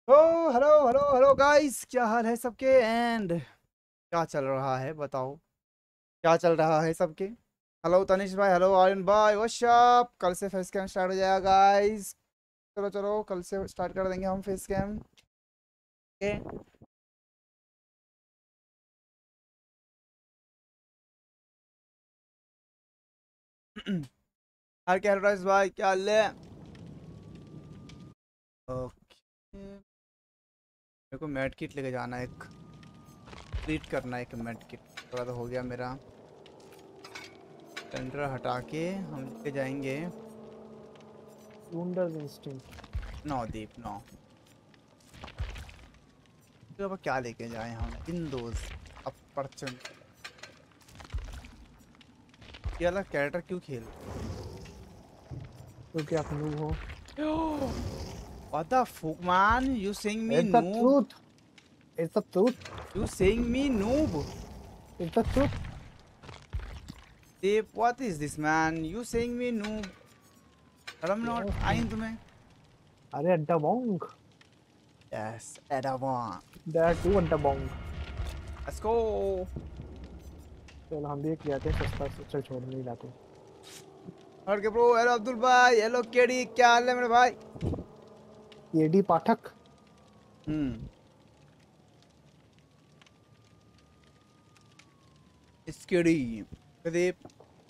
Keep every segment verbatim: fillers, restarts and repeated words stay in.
ओ hello hello hello guys, क्या हाल है सबके? एंड क्या चल रहा है बताओ? क्या चल रहा है सबके? हेलो तनिष भाई, हेलो आर्यन भाई, व्हाट्सअप। कल से फेस कैम स्टार्ट हो जाएगा गाइस। चलो चलो, कल से स्टार्ट कर देंगे हम फेस कैम के। हर क्या हाल भाई, क्या हाल है? ओके, मेरे को मेड किट लेके जाना है, एक ट्रीट करना है, एक मेड किट थोड़ा तो हो गया मेरा। टेंडर हटा के हम लेके जाएंगे Wounders instinct. नवदीप नौ। तो अब क्या लेके जाए हम? Windows opportunity. ये वाला कैरेक्टर क्यों खेल? क्योंकि आप noob हो. What the fuck man? You saying me It's the noob? truth. It's the truth. You saying me noob? It's the truth. Deep, what is this man? You saying me noob? शर्म not Yes. आई तुम्हें? अरे अड्डा बॉन्ग. Yes, Adawan. There are two अड्डा बॉन्ग. Let's go. चलो हम भी एक लेते हैं सस्ता से. चल छोड़ नहीं लाते. और के ब्रो, हेलो अब्दुल भाई, हेलो केडी, क्या हाल है मेरे भाई? एडी पाठक. हम्म स्केडी प्रदीप।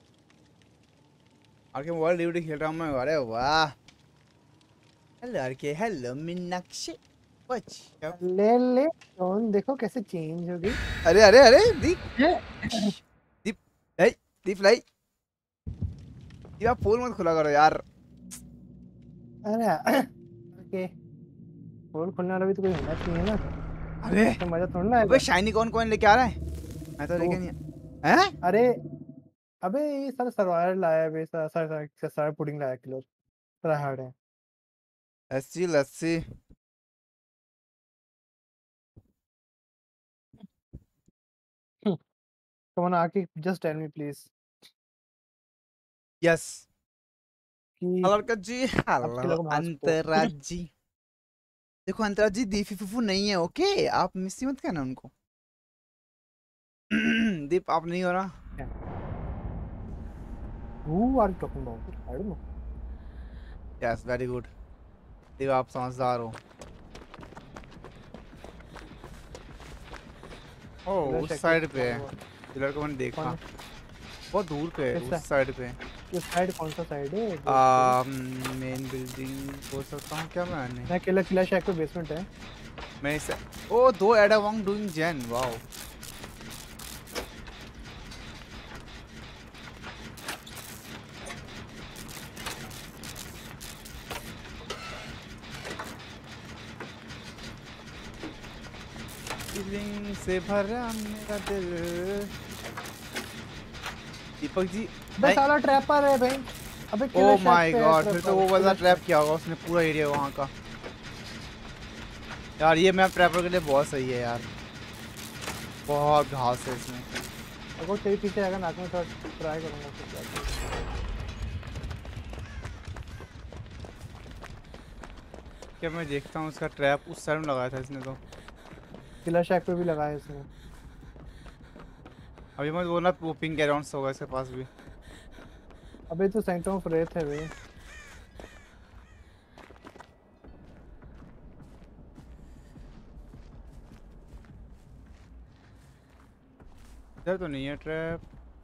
और के मोबाइल ड्यूटी खेल रहा हूँ मैं। अरे वाह, hello R K, hello Meenakshi. What's up? ले ले. कौन देखो कैसे चेंज हो गई. अरे अरे अरे दीप, दीप लाई, दीप लाई। ये आप फोन मत खुला करो यार। अरे ओके. फोन खुलने वाला भी तो कोई होना चाहिए ना. अरे तो मजा थोड़ा ना अबे आएगा. शाइनी कौन कौन लेके आ रहा है? मैं तो लेके नहीं हैं। अरे अबे ये सारा सर्वाइवल लाया है. बे सारा सारा सारा पुडिंग लाया किलो. सारा हार्ड है. लस्सी लस्सी। Come on, Aki, just tell me please. Yes. कि हेलो जी, आप हेलो किलो को भाग सकते हो. अंतराज जी। देखो अंतराज जी, दीप फूफू नहीं है, ओके? आप मिस मत करना उनको। दीप आप नहीं हो रहा। Who are you talking about? I don't know. Yes, very good. Deep आप समझदार हो। ओह, उस साइड पे है। पिलर को मैंने देखा, बहुत दूर पे है, उस साइड पे। किस साइड? कौन सा साइड है? आ, मेन बिल्डिंग बोल सकता हूँ क्या मैंने? मैं किला किला शैक पे बेसमेंट है. मैं इसे ओ दो एडावोंग डूइंग जेन, वाओ। फीलिंग से भरा मेरा दिल। दीपक जी बे साला ट्रैपर है भाई. अबे किला ओ शैक माय पे गॉड, फिर तो वो वाला ट्रैप किया होगा उसने, पूरा एरिया वहाँ का। यार ये मैप ट्रैपर के लिए बहुत सही है यार, बहुत घास है इसमें। अगर तेरे पीछे आएगा नाक में, थोड़ा ट्राई करूंगा कुछ. क्या मैं देखता हूँ उसका ट्रैप उस साइड में लगाया था इसने तो। किला शैक पे भी लगाया है इसने. अभी मैं बोला वो पिंक अराउंड्स होगा इसके पास भी। अबे तो सेंटर ऑफ रेत है वे. इधर तो नहीं है ट्रैप,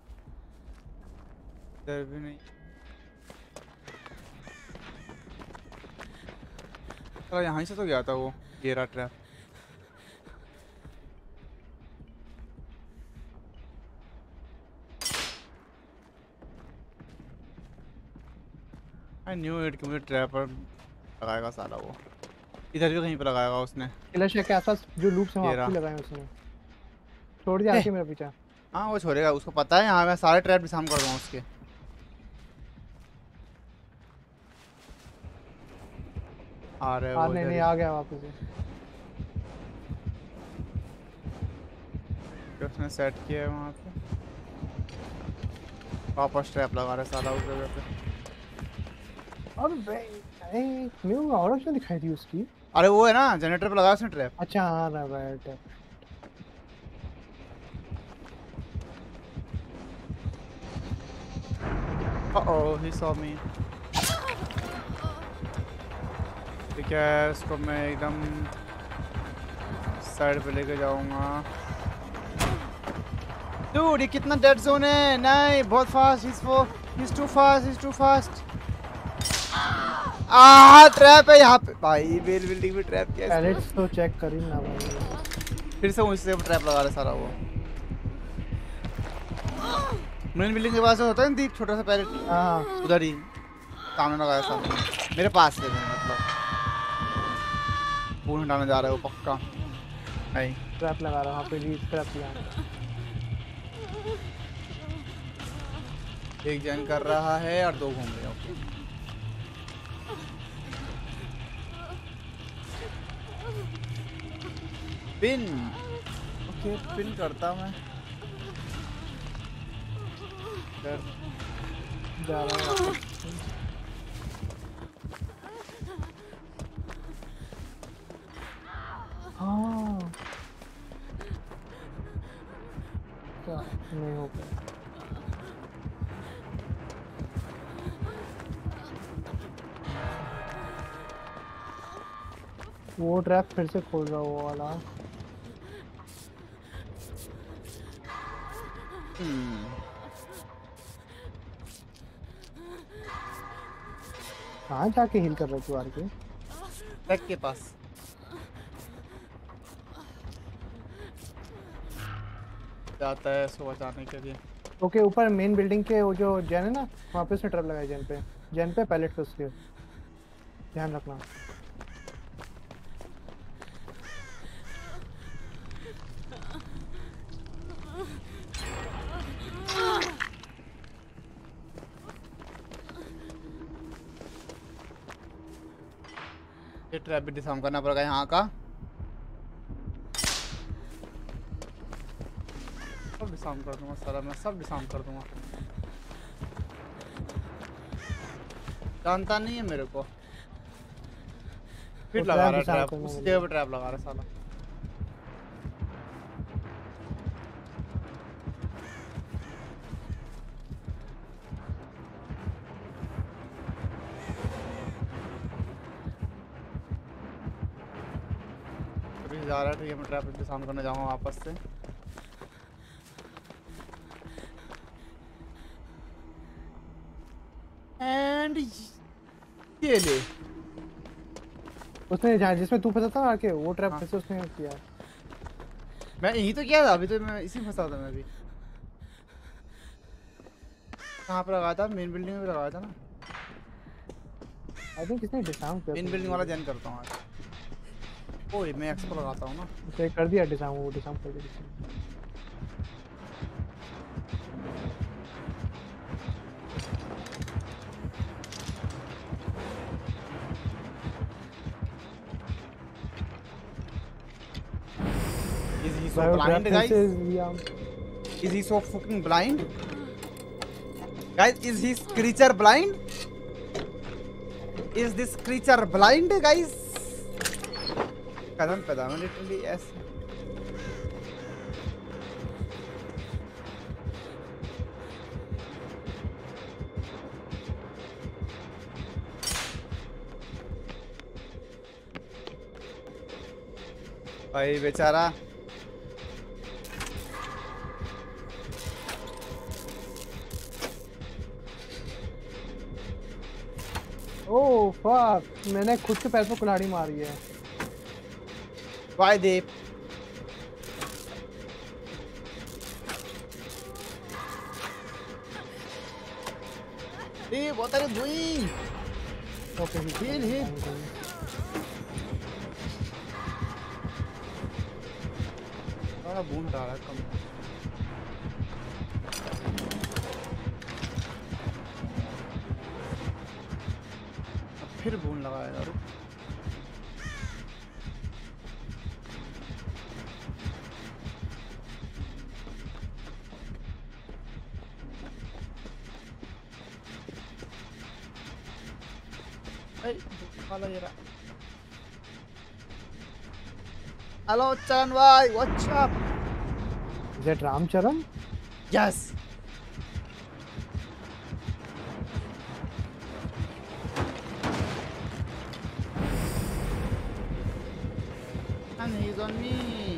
इधर भी नहीं। चलो यहाँ से तो गया था वो गेरा ट्रैप। आई न्यू इट कि मुझे ट्रैपर लगाएगा साला वो। इधर भी कहीं पे लगाएगा उसने। किला शैक के आसपास जो लूप्स हैं वहाँ पे लगाए उसने. छोड़ दिया आके मेरा पीछा. हाँ वो छोड़ेगा, उसको पता है। हाँ मैं सारे ट्रैप डिसाम कर दूँगा उसके। आ रहे हाँ वो नहीं नहीं आ गया वापस. उसने सेट किया है वहाँ पे, वापस ट्रैप लगा रहा है साला उस जगह पे। और भाई न्यू और क्यों दिखाई दी उसकी? अरे वो है ना जनरेटर पे लगा उसने ट्रैप। अच्छा हाँ right. Oh he saw me. ठीक है उसको मैं एकदम साइड पे लेके जाऊंगा। डूड ये कितना डेड जोन है। नहीं बहुत फास्ट। इज फो is too fast is too fast. A trap है यहाँ पे भाई। बेल बिल्डिंग में ट्रैप किया इसने। पैलेट्स तो चेक कर ही ना भाई। फिर से उससे ट्रैप लगा रहा सारा वो। मेन बिल्डिंग के पास होता है ना दीप छोटा सा पैलेट। हाँ उधर ही सामने लगाया सामने मेरे पास है मतलब। खून हटाने जा रहा है वो पक्का। नहीं ट्रैप लगा रहा हूँ पे भी ट्रैप लगा। एक जन कर रहा है और दो घूम रहे हैं। Okay pin. ओके पिन करता मैं कर। जा रहा हूँ। हाँ क्या नहीं हो गया। वो ट्रैप फिर से खोल रहा वो वाला। हम्म कहाँ जाके हील कर रहे तू आर के? बैक के पास जाता है इसको बचाने के लिए। ओके ऊपर मेन बिल्डिंग के वो जो जैन है ना वहाँ पे उसने ट्रैप लगाया जैन पे। जैन पे पैलेट पे उसके ध्यान रखना। ये ट्रैप भी डिसाम करना पड़ेगा यहाँ का। सब डिसाम कर दूंगा सारा मैं सब डिसाम कर दूंगा। जानता नहीं है मेरे को। फिर लगा रहा है ट्रैप। उस जगह पे ट्रैप लगा रहा है साला। अभी जा रहा है तो ये मैं ट्रैप डिसाम करने जाऊंगा वापस से। एंड ये ले उसने जहाँ जिसमें तू फंसा था आके वो ट्रैप फिर से उसने किया। मैं यही तो किया था। अभी तो मैं इसी में फंसा था मैं भी। कहाँ पे लगाया था? मेन बिल्डिंग में लगाया था ना। आई थिंक किसने डिसाउंड किया। मेन बिल्डिंग वाला जॉइन करता हूँ आज। ओए मैं एक्सपो लगाता हूँ ना। उसे कर दिया डिसाउंड वो डिसाउंड कर दिया। Is he so blind, guys? Yeah. Is he so fucking blind? Guys, is his creature blind? Is this creature blind, guys? Kadam Kadam literally ऐसे। भाई बेचारा ओह फक मैंने खुद के पैर पे कुल्हाड़ी मारी है। Why they Hey, what are you doing? Okay Heal, heal. सारा बून डाल रहा है कम। अब फिर बून लगाया यार। Ay, kala yara. Hello Charan भाई, what's up? Is it Ramcharan? Yes. And he's on me.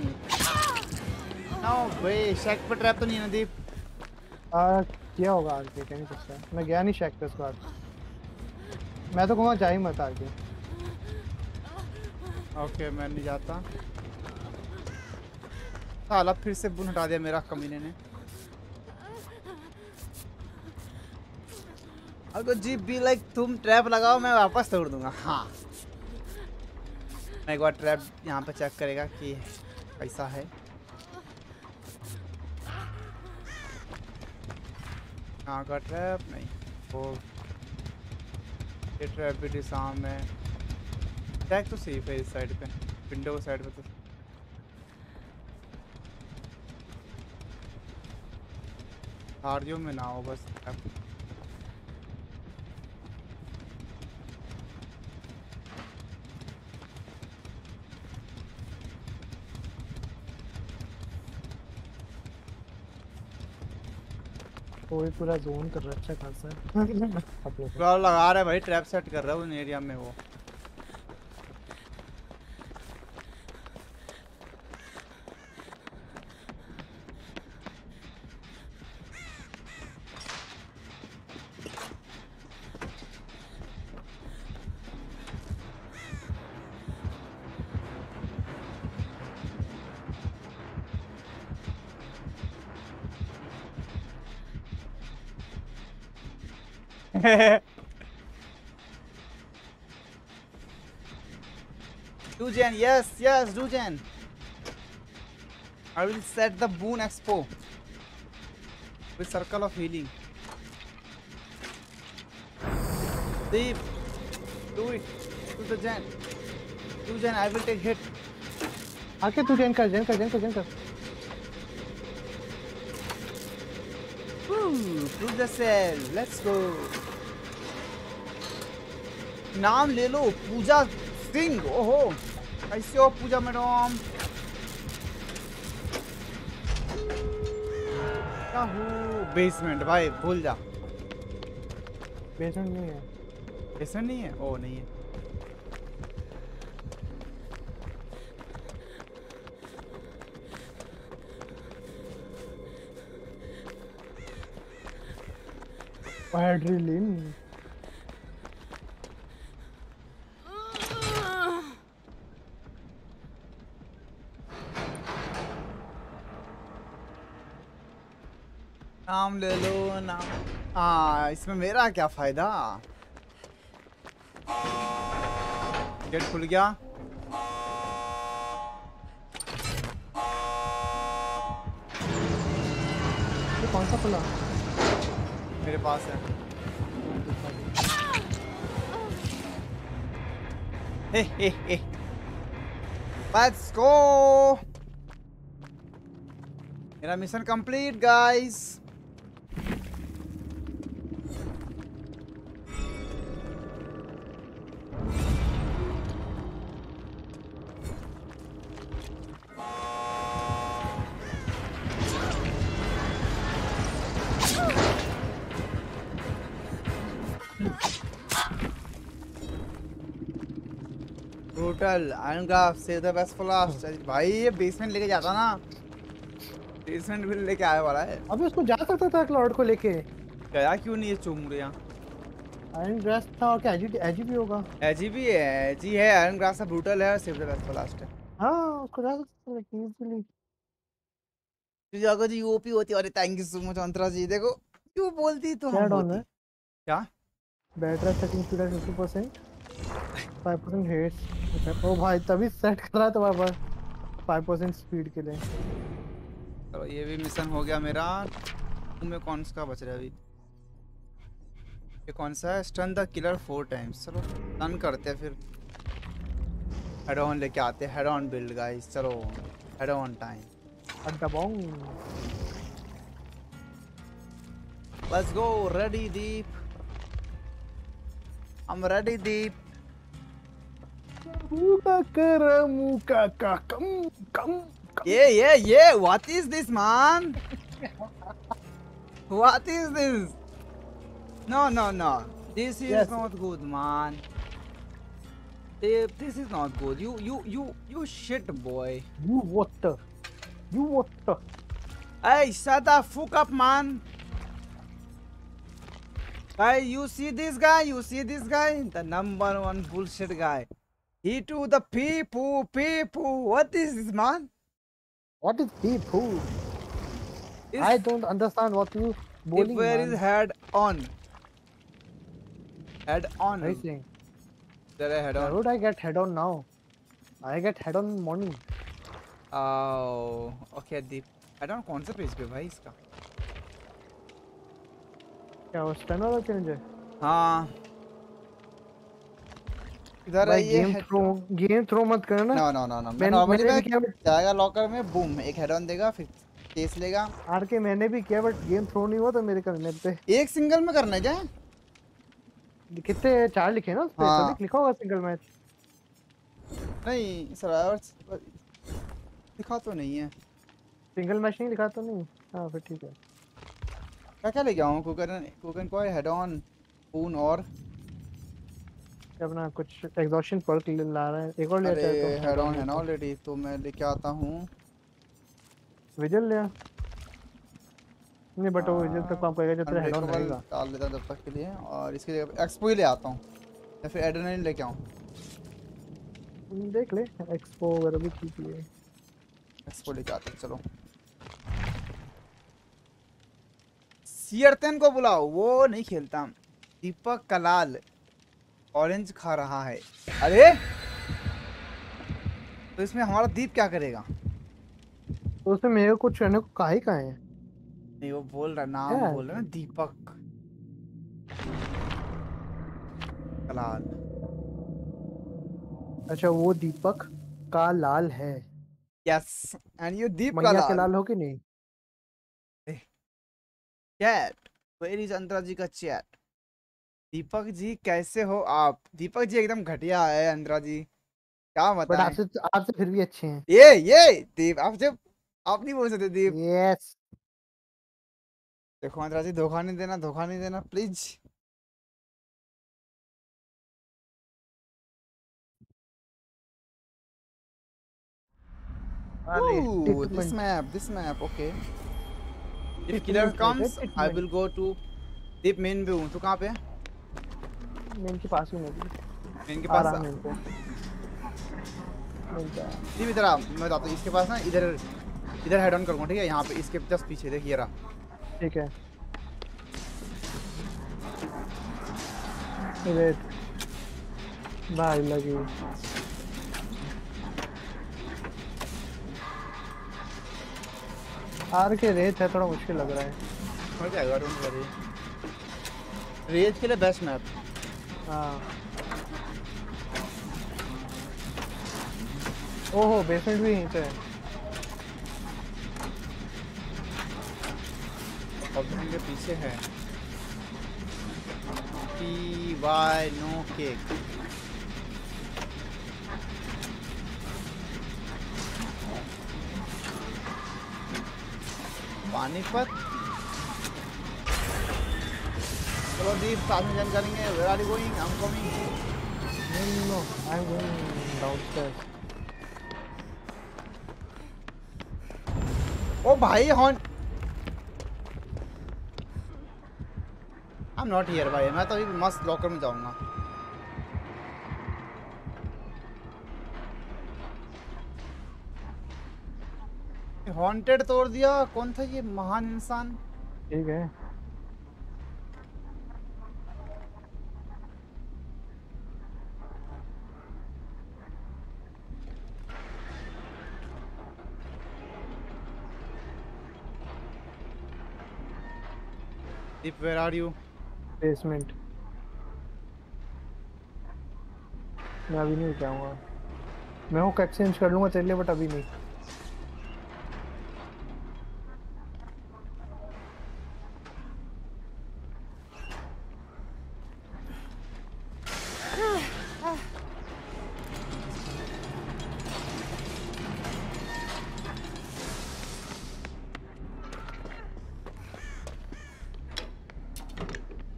No way, शैक पे ट्रैप तो नहीं है ना दीप? आ, किया होगा आगे, क्या नहीं सकता। मैं गया नहीं शेक पे इस बार। मैं तो कहूँगा जा ही मत आगे। ओके मैं नहीं जाता। साला फिर से बुन हटा दिया मेरा कमीने ने। अगर जी बी लाइक तुम ट्रैप लगाओ मैं वापस तोड़ दूंगा। हाँ मैं एक बार ट्रैप यहाँ पे चेक करेगा कि कैसा है। यहाँ का ट्रैप नहीं, वो ये ट्रैप भी सामने है। टैग तो सेफ है इस साइड पे, विंडो साइड पे तो। हारियो में ना हो बस। कोई पूरा जोन कर रहा है, अच्छा खासा है। पूरा लगा रहा है भाई, ट्रैप सेट कर रहा है उन एरिया में वो। Dujan, yes, yes, Dujan. I will set the Boon Expo with Circle of Healing. Deep, do it. Do the Jan. Dujan, I will take hit. आके तू जैन कर, जैन कर, जैन कर, जैन कर। Woo, through the cell. Let's go. नाम ले लो, पूजा सिंह। ओहो, कैसे हो पूजा मैडम? क्या हूँ? बेसमेंट भाई भूल जा। बेसमेंट नहीं है। बेसमेंट नहीं है? ओ नहीं है। एड्रेनलिन। नाम ले लो नाम। हाँ इसमें मेरा क्या फायदा? गेट खुल गया। ये कौन सा खुला? मेरे पास है। Hey hey hey. Let's go। मेरा mission complete guys. Brutal iron graph save the best for last. भाई ये बेसमेंट लेके जाता ना, बेसमेंट भी लेके आया वाला है। अबे उसको जा सकता था क्लाउड को लेके। गया क्यों नहीं ये चुमड़ियां? आयरन ग्रास था और क्या एजी एजी भी होगा। एजी भी है, एजी है, आयरन ग्रास है, ब्रूटल है और save the best for last है। हाँ उसको जा सकता था इजीली। तुझे अगर जी ओपी होती। अरे thank you so much Antara ji. देखो क्यों बोलती तो हम होती। क्या battery setting speed fifty percent, five percent hates. ओ भाई तभी सेट कर रहा था बार-बार फाइव परसेंट स्पीड के लिए। चलो ये भी मिशन हो गया मेरा। तुम्हें कौन सा बच रहा है अभी? ये कौन सा है? Stun the killer four times. चलो स्टन करते हैं फिर। हेड ऑन लेके आते हैं, हेड ऑन बिल्ड गाइस। चलो हेड ऑन टाइम। अड्डा बॉन्ग। Let's go. Ready Deep? I'm ready Deep. मुका कर मुका का कम कम कम। Yeah, yeah, yeah. What is this, man? What is this? No, no, no. This is Yes. not good, man. This, this is not good. You, you, you, you shit, boy. You what the? You what the? Hey, shut the fuck up, man. Guy, you see this guy? You see this guy? The number one bullshit guy. He to the people, people. What is this, man? What is people? Is I don't understand what you bowling, where man. is head on? Head on. What are you saying? There is head Why on. would I get head on now? I get head on in morning. Oh, okay, Deep. I don't कौन सा page पे भाई इसका? क्या वो stun वाला change है? हाँ. इधर भाई ये गेम थ्रो गेम थ्रो मत करना. No, no, no, no. मैं मैंने नॉर्मली मैंने मैं भी किया जाएगा लॉकर में बूम एक हेड ऑन देगा फिर केस लेगा. आर के मैंने भी किया बट गेम थ्रो नहीं हुआ तो मेरे करने पे. एक सिंगल में करना है क्या? कितने चार लिखे ना उस पे. हाँ. तभी लिखा होगा सिंगल मैच. नहीं सर लिखा तो नहीं है. सिंगल मैच नहीं लिखा तो नहीं. हाँ फिर ठीक है. क्या क्या लेके आऊँ? कुकन कुकन को हेड ऑन बून और अपना कुछ एग्जॉशन पर्क ला रहा है. एक और लेता है तो हेड ऑन है ना ऑलरेडी तो मैं लेके आता हूँ. विजल लिया नहीं बट वो विजल तक काम करेगा जब तक हेड ऑन रहेगा. डाल लेता हूँ जब तक के लिए और इसके जगह एक्सपो ही ले आता हूँ या फिर एड्रेनलिन लेके आऊँ. देख ले एक्सपो वगैरह भी ठीक है. एक्सपो लेके आते हैं चलो. सियरतन को बुलाओ. वो नहीं खेलता. दीपक कलाल ऑरेंज खा रहा है. अरे तो इसमें हमारा दीप क्या करेगा? तो उसमें मेरे को चढ़ने को काहे का है. नहीं वो बोल रहा नाम क्या? बोल रहा है दीपक कलाल. अच्छा वो दीपक का लाल है. यस एंड यू दीप मैया के कलाल. लाल हो कि नहीं. Chat where is Antara ji का चैट. दीपक जी कैसे हो आप? दीपक जी एकदम घटिया है अंतरा जी. क्या बट बताएं? आपसे आपसे फिर भी अच्छे हैं. ये ये दीप आप जब आप नहीं बोल सकते दीप. यस. देखो अंतरा जी धोखा नहीं देना धोखा नहीं देना please. Ooh, this map, this map, okay. If killer comes, I will go to deep main पे हूँ. तो कहाँ पे है? मेन के पास ही नहीं. मेन के पास. मेन पे. दीप इधर आ. मैं बताता हूँ इसके पास ना इधर इधर हेड ऑन करूँगा ठीक है. यहाँ पे इसके जस्ट पीछे देख ये रहा. ठीक है. वेट भाई लगी. आर के रेत है थोड़ा मुश्किल लग रहा है. हो जाएगा डोंट वरी. रेत के लिए बेस्ट मैप. हाँ. ओहो बेसमेंट भी यहीं पे है. और के पीछे है P Y no cake. Panipat. चलो दीप साथ में जन करेंगे. Where are you going? I am coming. No I am going downstairs. ओ भाई horn. I am not here भाई. मैं तो अभी मस्त लॉकर में जाऊंगा. हॉन्टेड तोड़ दिया. कौन था ये महान इंसान? ठीक है. Deep, where are you? Basement. मैं अभी नहीं जाऊंगा. मैं हूँ कैट चेंज कर लूंगा तेरे लिए बट अभी नहीं.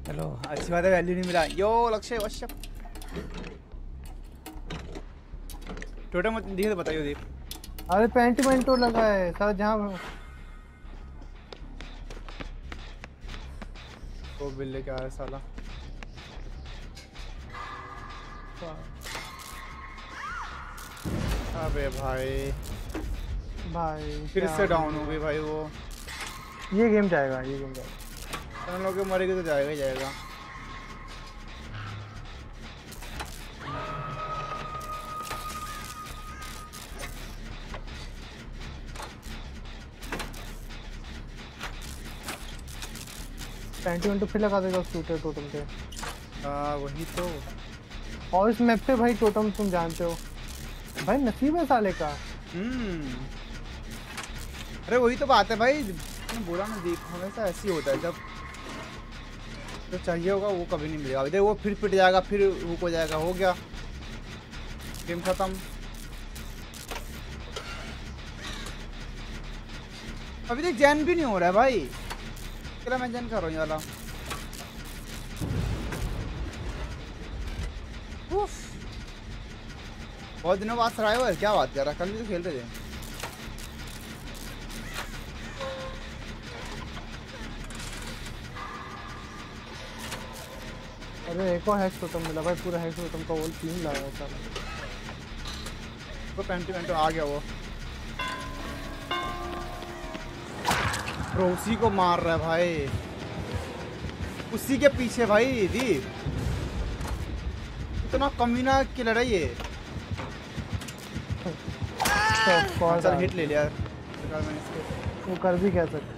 चलो अच्छी बात है, वैल्यू नहीं मिला। यो लक्ष्य वश्यप टोटल मत दिखे तो बताइए दीप। अरे पेंटिमेंटो लगा है सर जहाँ। वो बिल लेके आया साला। अबे भाई भाई फिर क्या से डाउन बोलूं। हो गई भाई वो। ये गेम जाएगा, ये गेम जाएगा। हम लोग के मरेगी तो जाएगा ही जाएगा। पेंटिमेंटो फिर लगा देगा शूटर टोटम पे। हाँ वही तो। और इस मैप पे भाई टोटम तुम जानते हो भाई, नसीब है साले का। हम्म अरे वही तो बात है भाई, मैंने बोला ना दीप, हमेशा ऐसे ही होता है। जब जो चाहिए होगा वो कभी नहीं मिलेगा। देखो वो फिर पिट जाएगा, फिर हुक हो जाएगा, हो गया गेम खत्म। अभी तक जैन भी नहीं हो रहा है भाई। अकेला मैं जैन कर रहा हूँ ये वाला। उफ, बहुत दिनों बाद सराय क्या बात कर रहा है, कल भी तो खेल रहे थे। अरे एक और हैक टोटम मिला भाई, पूरा हैक टोटम का वॉल तीन लाया था। वो पेंटिमेंटो आ गया वो। उसी को मार रहा है भाई, उसी के पीछे भाई दीप। इतना कमीना की लड़ाई है। तो चल हिट ले लिया मैंने इसको। वो कर भी क्या सकते।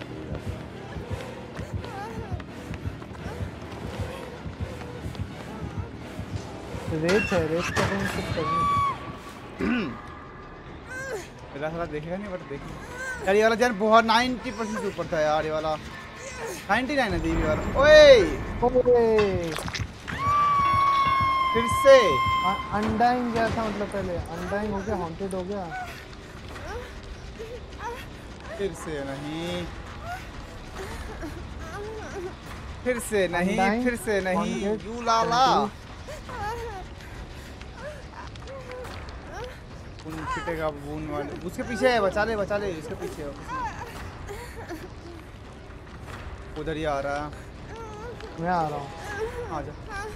रेत है, रेत का कहीं कुछ करनी। पहला साला देखेगा नहीं बट देखेगा यार। ये वाला जन बहुत नाइन्टी परसेंट ऊपर था यार। ये वाला नाइन्टी नाइन है दीप ये वाला। ओए ओए फिर से अनडाइंग गया था, मतलब पहले अनडाइंग हो गया, हॉन्टेड हो गया। फिर से नहीं, फिर से नहीं, Undying, फिर से नहीं। Haunted, यू लाला उन पिटेगा बून वाले। उसके पीछे है, बचा ले बचा ले, उसके पीछे है। उधर ही आ रहा है। मैं आ रहा हूँ। आ जा।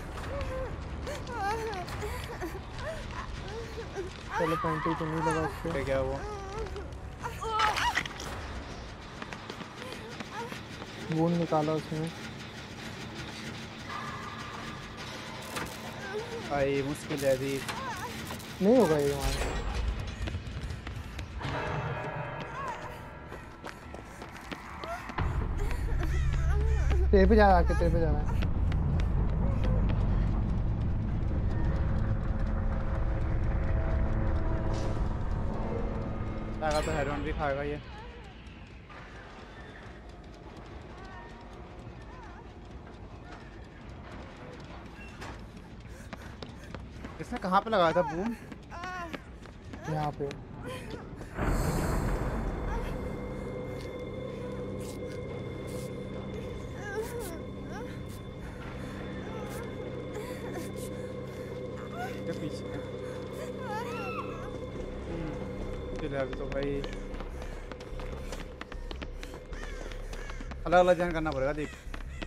चलो पेंटी तो नहीं लगा उससे। क्या क्या वो वून निकाला उसने। भाई मुश्किल है दी। नहीं होगा ये वहाँ। तेरे पे जा रहा है, तेरे पे जा रहा है। खाएगा तो हेडवन भी खाएगा ये। इसने कहाँ पे लगाया था बूम? यहाँ पे। के पीछे चले अभी तो भाई अलग अलग जन करना पड़ेगा। देख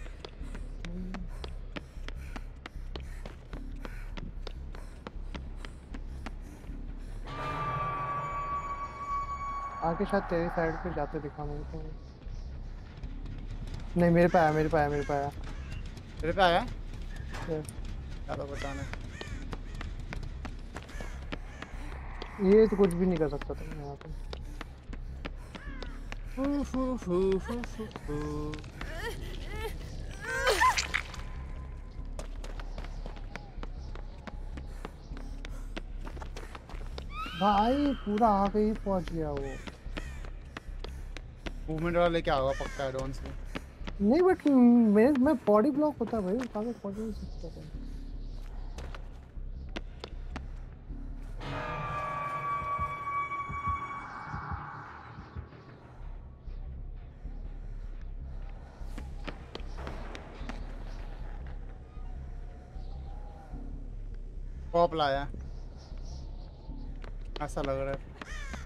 आके शायद तेरी साइड पे जाते दिखा मेरे को। नहीं मेरे पे आया, मेरे पे आया, मेरे पे आया। तेरे पे आया ये- क्या तो बताने। ये तो कुछ भी नहीं कर सकता था यहाँ पे। फू फू फू फू फू फू। भाई पूरा आगे ही पहुंच गया वो। मूवमेंट वाला लेके आओगा पक्का एडवांस से। नहीं बट मेरे मैं बॉडी ब्लॉक होता है भाई, काफी पहुंच नहीं सकता था। पॉप लाया, ऐसा लग रहा है।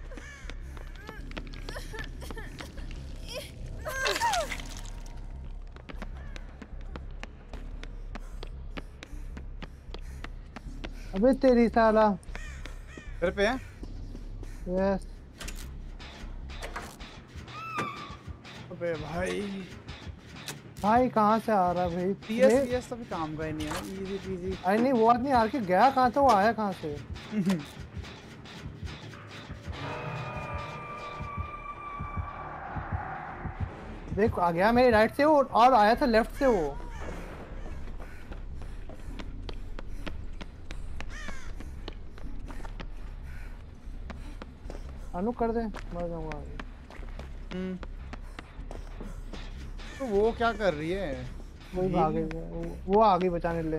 अबे तेरी साला। घर पे है। यस। अबे भाई भाई कहाँ से आ रहा है भाई पीएस ले। पीएस तो भी काम का ही नहीं है, इजी पीजी। अरे नहीं वो आदमी आके गया कहाँ से, वो आया कहाँ से? देख आ गया मेरे राइट से वो, और आया था लेफ्ट से वो। अनु कर दे, मर जाऊंगा आगे। हम्म, तो वो क्या कर रही है? वही ये भागे, भी- वो, वो आ गई बचाने ले।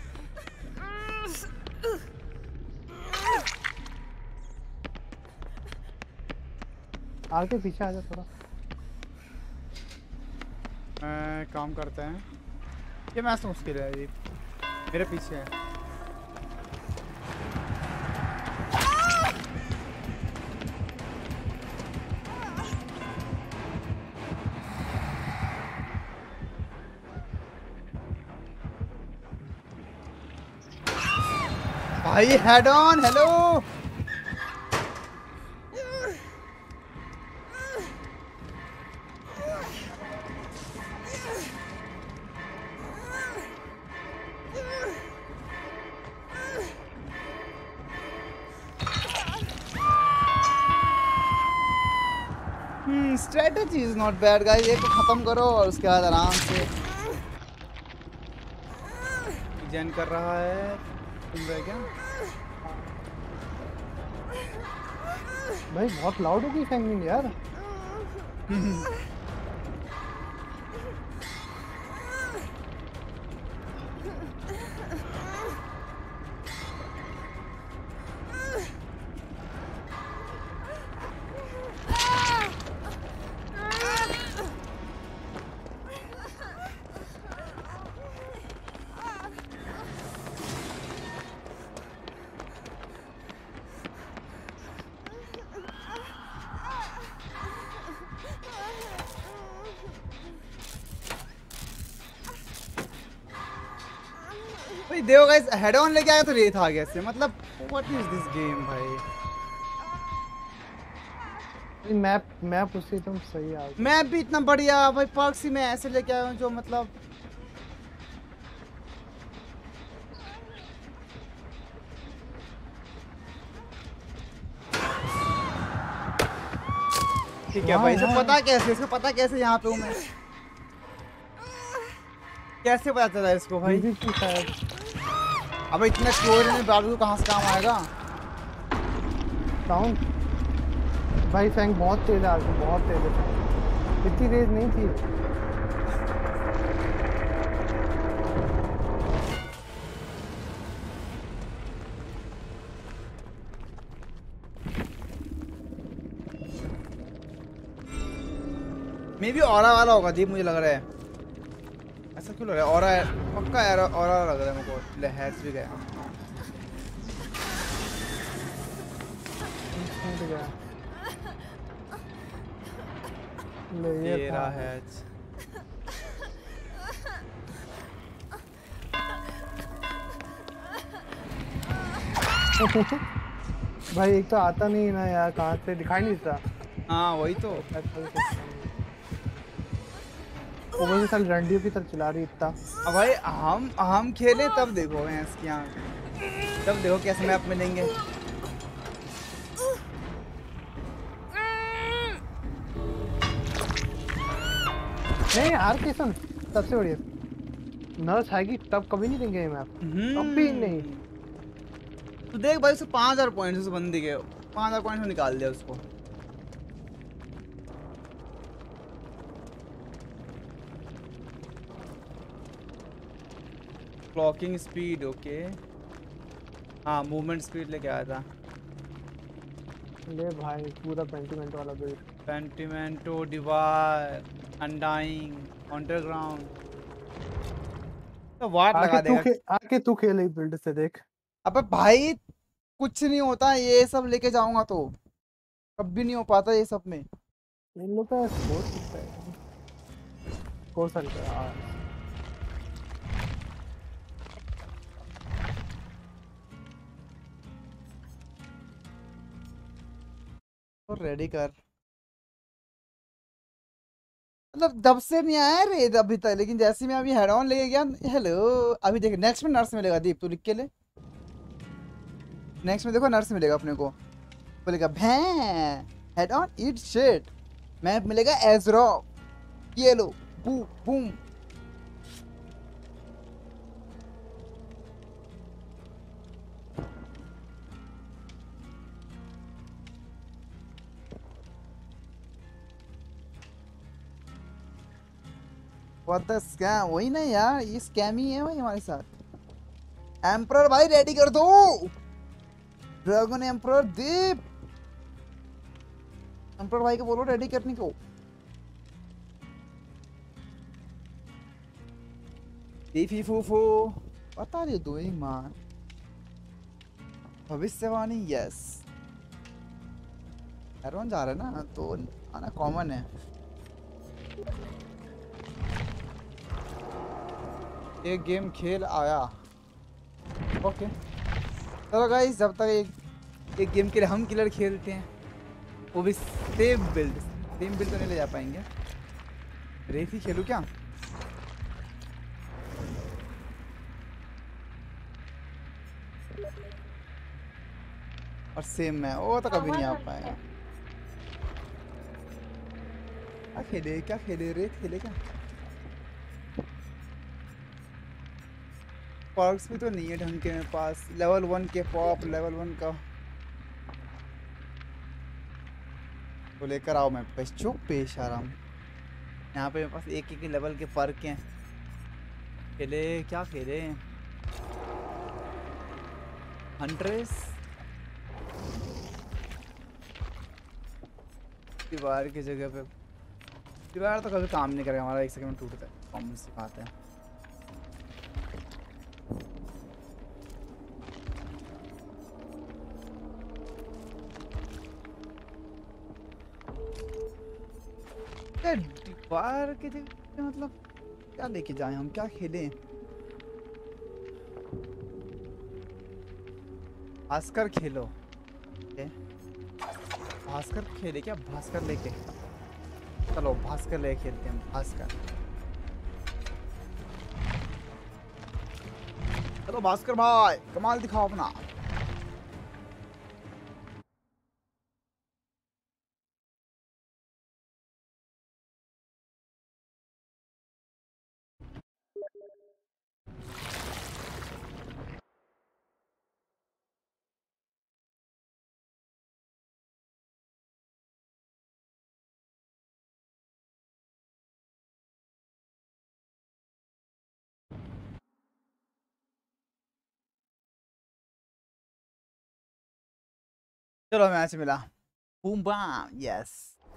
आगे पीछे आ जा थोड़ा। मैं काम करते हैं, ये मैच तो मुश्किल है जी, मेरे पीछे है। भाई head on, hello. Hmm, strategy is not bad guys, ये को खत्म करो और उसके बाद आराम से जन कर रहा है। सुन रहे क्या? भाई बहुत लाउड होगी फैंगिंग यार। भाई देखो गाइस, हेड ऑन लेके आया तो रेत आ गया इससे, मतलब व्हाट इज दिस गेम भाई। मैप मैप उससे तुम सही आ गए। मैं भी इतना बढ़िया भाई पॉक्सी में ऐसे लेके आया हूँ जो मतलब ठीक है भाई। इसे पता कैसे, इसको पता कैसे यहाँ पे हूँ मैं, कैसे पता चला इसको भाई? बीबीसी शायद। अब इतना चोर में बाबू कहाँ से काम आएगा? साउंड भाई फैंग बहुत तेज है, आगे बहुत तेज है, इतनी तेज नहीं थी। मे भी ऑरा वाला होगा दीप, मुझे लग रहा है। ऐसा क्यों लग रहा है? ऑरा पक्का यार, ऑरा लग रहा है मेरे को। ले हैच भी गया। ले ये तेरा था। हैच भाई एक तो आता नहीं ना यार, कहाँ से दिखाई नहीं देता। हाँ वही तो। वो वैसे साल रंडियों की तरह चला रही इतना। अब भाई हम हम खेले तब देखो भैंस की आँख, तब देखो कैसे मैप मिलेंगे। नहीं यार किशन सबसे बढ़िया नर्स आएगी तब कभी नहीं देंगे ये मैप, कभी नहीं। तो देख भाई, उसको पाँच हजार पॉइंट उस बंदी के, पाँच हजार पॉइंट निकाल दिया उसको। क्लॉकिंग स्पीड ओके, हाँ मूवमेंट स्पीड लेके आया था। ले भाई पूरा पेंटिमेंट वाला बिल्ड। पेंटिमेंटो डिवार अनडाइंग अंडरग्राउंड तो वाट लगा आके तू देगा। खे, आके तू खेले बिल्ड से देख। अबे भाई कुछ नहीं होता, ये सब लेके जाऊंगा तो कभी नहीं हो पाता ये सब में। इन लोग का स्कोर कितना है? स्कोर सर यार। तो रेडी कर, मतलब दब से नहीं आया रे अभी तक, लेकिन जैसे मैं अभी हेड ऑन लेके गया। हेलो, अभी देख नेक्स्ट में नर्स मिलेगा। दीप तू लिख के ले, नेक्स्ट में देखो नर्स मिलेगा अपने को। बोलेगा भैं head on eat shit, map मिलेगा एजरो, ये लो बू बूम। व्हाट द स्कैम, वही ना यार, ये स्कैम ही है भाई हमारे साथ। एम्परर भाई रेडी कर दो, ड्रैगन एम्परर दीप, एम्परर भाई को बोलो रेडी करने को। फी फू फू, बता रही डूइंग मान, भविष्यवाणी यस। एरोन जा रहा है ना तो आना कॉमन है। एक गेम खेल आया, ओके चलो गाइस, जब तक एक एक गेम के लिए हम किलर खेलते हैं, वो भी सेम बिल्ड, सेम बिल्ड तो नहीं ले जा पाएंगे। रेस ही खेलूं क्या? और सेम मैं, वो तो कभी नहीं आ पाएगा। क्या खेले क्या खेले रेस खेले क्या? पर्क्स भी तो नहीं है ढंग के मेरे पास। लेवल वन के पॉप, लेवल वन का तो लेकर आओ। मैं बस चुप पेश आराम। यहाँ पे मेरे पास एक एक लेवल के पर्क हैं। खेले क्या खेले? हंट्रेस दीवार की जगह पे, दीवार तो कभी काम नहीं करेगा हमारा, एक सेकंड में टूटता है। कॉमन सिखाते हैं। दीवार की जगह मतलब क्या लेके जाए हम, क्या खेलें? भास्कर खेलो, भास्कर खेले क्या? भास्कर लेके चलो, भास्कर ले खेलते हैं। भास्कर चलो, भास्कर भाई कमाल दिखाओ अपना। चलो मैच मिला, boom bam yes.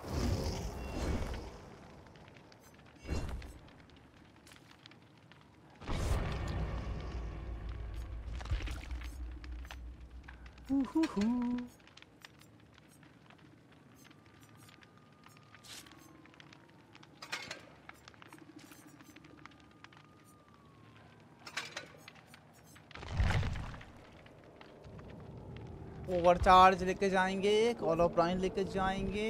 Overcharge लेके जाएंगे, कॉल ऑफ प्राइन लेके जाएंगे।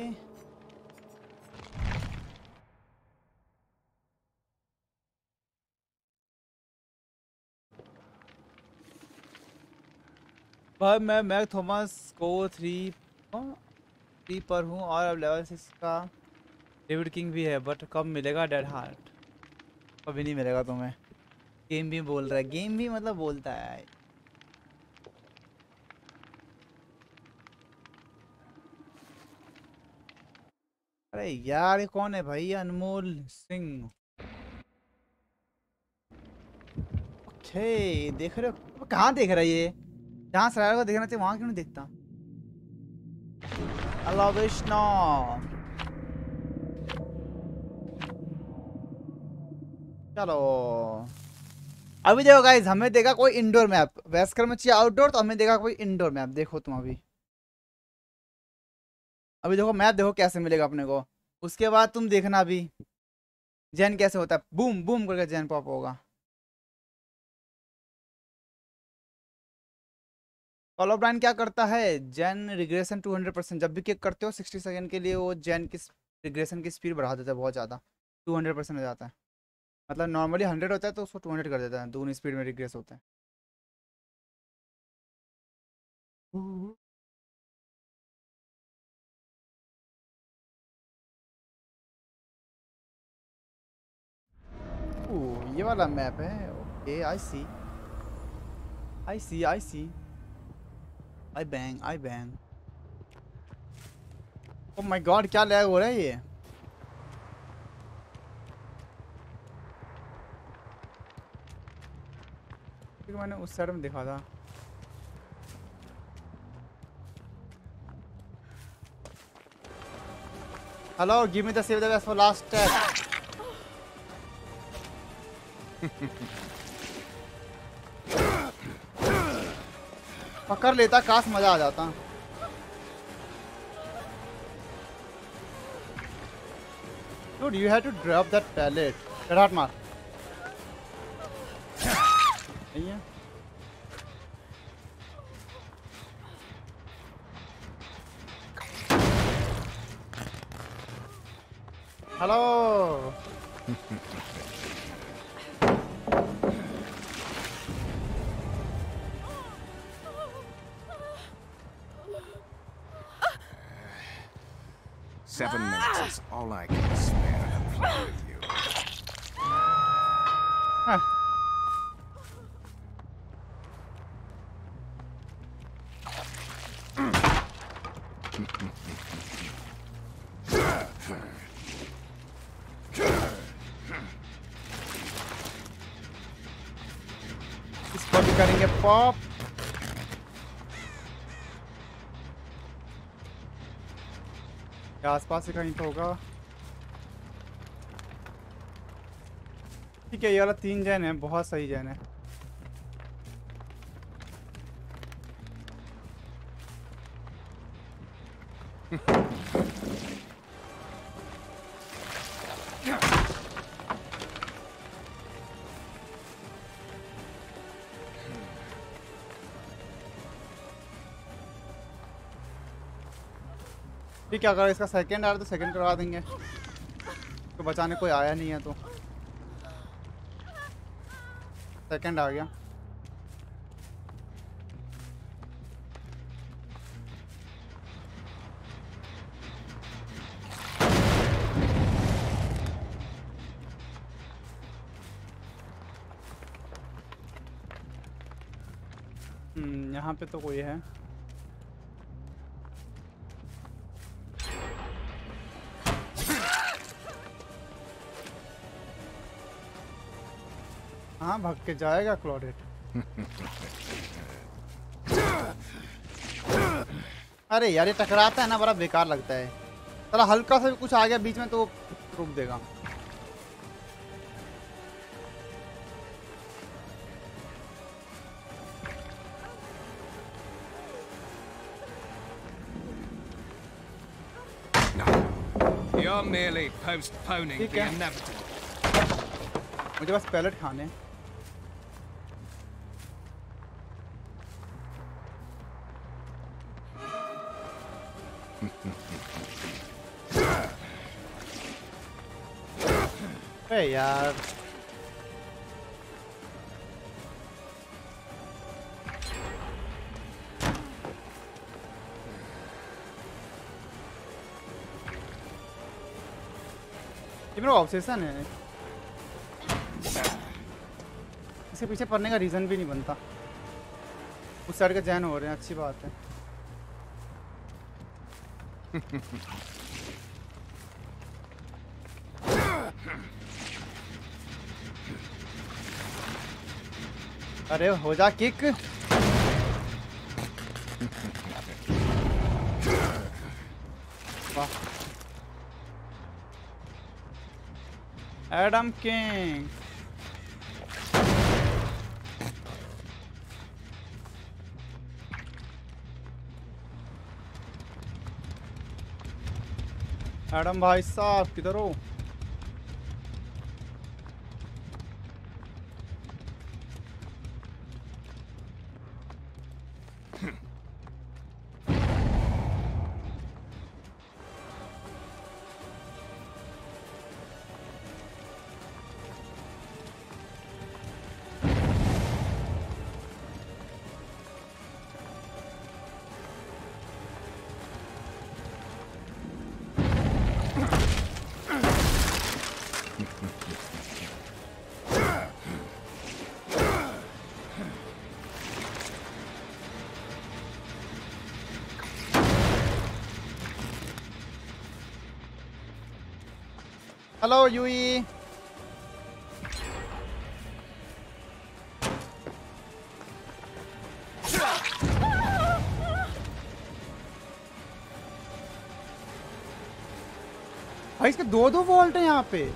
भाई मैं मैक थॉमस को थ्री थ्री पर हूँ और अब लेवल सिक्स का डेविड किंग भी है, बट कब मिलेगा डेड हार्ट? कभी नहीं मिलेगा तुम्हें। गेम भी बोल रहा है, गेम भी मतलब बोलता है। अरे यार ये कौन है भाई? अनमोल सिंह। ओके देख रहे हो? कहाँ देख रहा है ये? जहाँ सराय को देखना चाहिए वहाँ क्यों नहीं देखता? अल्लाह विष्णु। चलो अभी देखो गाइस, हमें देगा कोई इंडोर मैप, वेस्कर में चाहिए आउटडोर, तो हमें देगा कोई इंडोर मैप। देखो तुम अभी अभी देखो मैप, देखो कैसे मिलेगा अपने को। उसके बाद तुम देखना अभी जैन कैसे होता है, बूम बूम करके जैन पॉप होगा। कॉल ऑफ ब्राइन क्या करता है, Jane regression two hundred percent. जब भी किक करते हो सिक्सटी सेकंड के लिए वो जैन की रिग्रेशन की स्पीड बढ़ा देता है बहुत ज़्यादा, टू हंड्रेड परसेंट हो जाता है। मतलब नॉर्मली हंड्रेड होता है तो उसको टू हंड्रेड कर देता है, दूनी स्पीड में रिग्रेस होता है। ओह ये वाला मैप है, okay I see I see I see I bang I bang. Oh my god क्या लैग हो रहा है ये। फिर मैंने उस साइड में देखा था। Hello give me the save the best for last tag. पकड़ लेता काश मजा आ जाता। Dude, you had to drop that pallet. Red heart मार। नहीं है। Hello. Seven minutes is all I can spare to play with you. हाँ। इसको भी करेंगे पॉप। आसपास से कहीं तो होगा। ठीक है ये वाला तीन जैन है, बहुत सही जैन है। ठीक है अगर इसका सेकंड आ रहा तो सेकंड करवा देंगे, तो बचाने कोई आया नहीं है तो सेकंड आ गया। हम्म यहाँ पे तो कोई है। हाँ भाग के जाएगा क्लॉडेट। अरे यार ये टकराता है ना, बड़ा बेकार लगता है। चला हल्का सा भी कुछ आ गया बीच में तो रुक देगा। You're merely postponing ठीक the है। inevitable. मुझे बस पैलेट खाने हैं। अरे यार ये मेरा ऑब्सेशन है, इसके पीछे पड़ने का रीज़न भी नहीं बनता। उस साइड के जैन हो रहे हैं, अच्छी बात है। अरे हो जा किक। वाह एडम किंग। एडम भाई साहब किधर हो? हेलो यूई। भाई इसके दो दो वॉल्ट है यहाँ पे।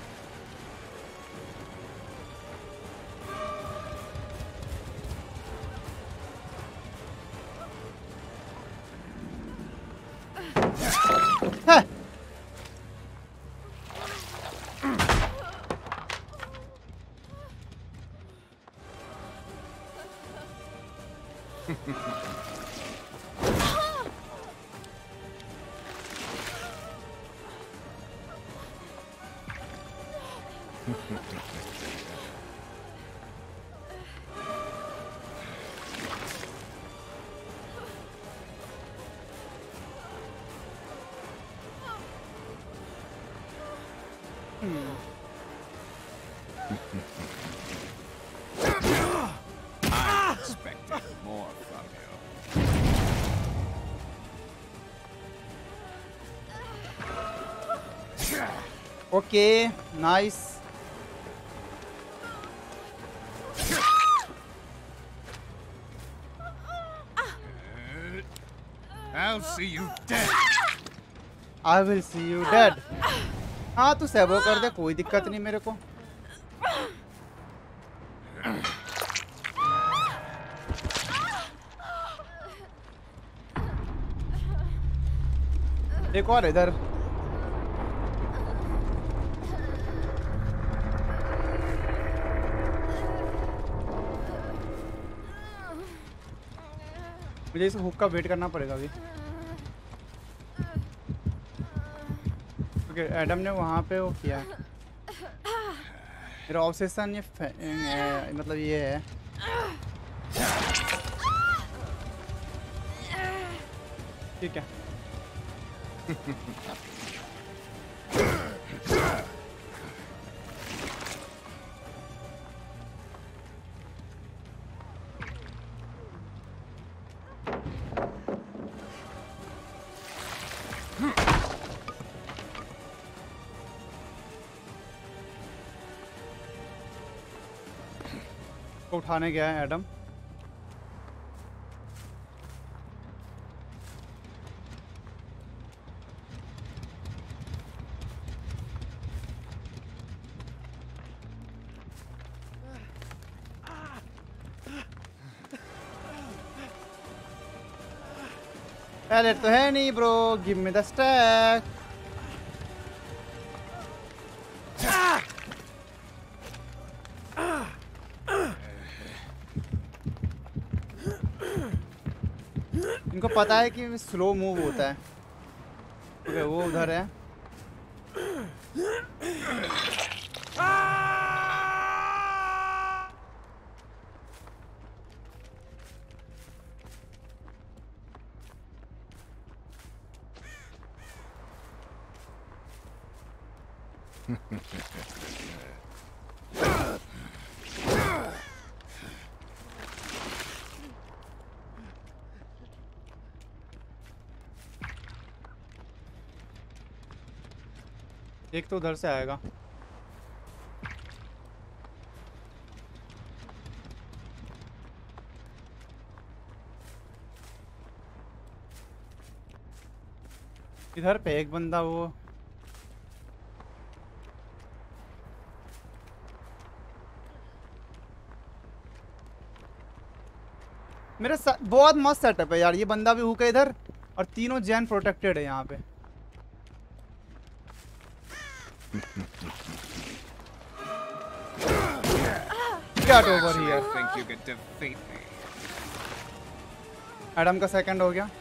है। I expected more from you. Okay nice. I'll see you dead. I will see you dead. हाँ तू सेबो कर दे, कोई दिक्कत नहीं मेरे को। एक और इधर। मुझे इस हुक का वेट करना पड़ेगा अभी। ओके एडम ने वहाँ पे वो किया है। मेरा ऑब्सेशन ये फे- ए, मतलब ये है। ठीक है। को उठाने गया है एडम। पहले तो है नहीं bro, give me the stack. इनको पता है कि स्लो मूव होता है। ओके वो उधर है। एक तो उधर से आएगा। इधर पे एक बंदा वो मेरे साथ बहुत मस्त सेटअप है यार। ये बंदा भी हुक है इधर और तीनों जैन प्रोटेक्टेड है यहाँ पे। Get over Actually, here. I think you could defeat me. Adam का सेकंड हो गया।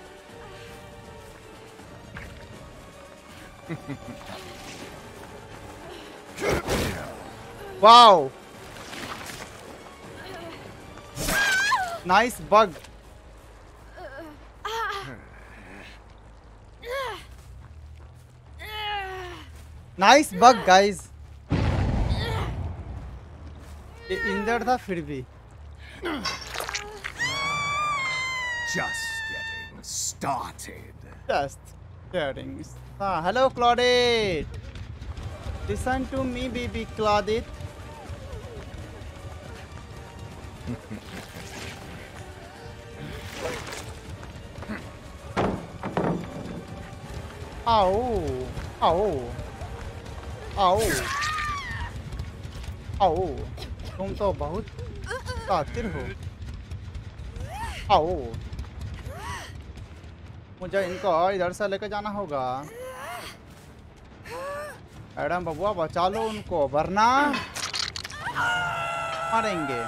Wow, nice bug. Nice bug guys. ये इंजर्ड था फिर भी। Just getting started. Just getting. Ah, hello Claudette. Listen to me, baby Claudette. आओ, आओ, आओ, आओ, तुम तो बहुत कातिल हो। आओ, मुझे इनको इधर से लेकर जाना होगा। एडम बबुआ बचा लो उनको, वरना मारेंगे।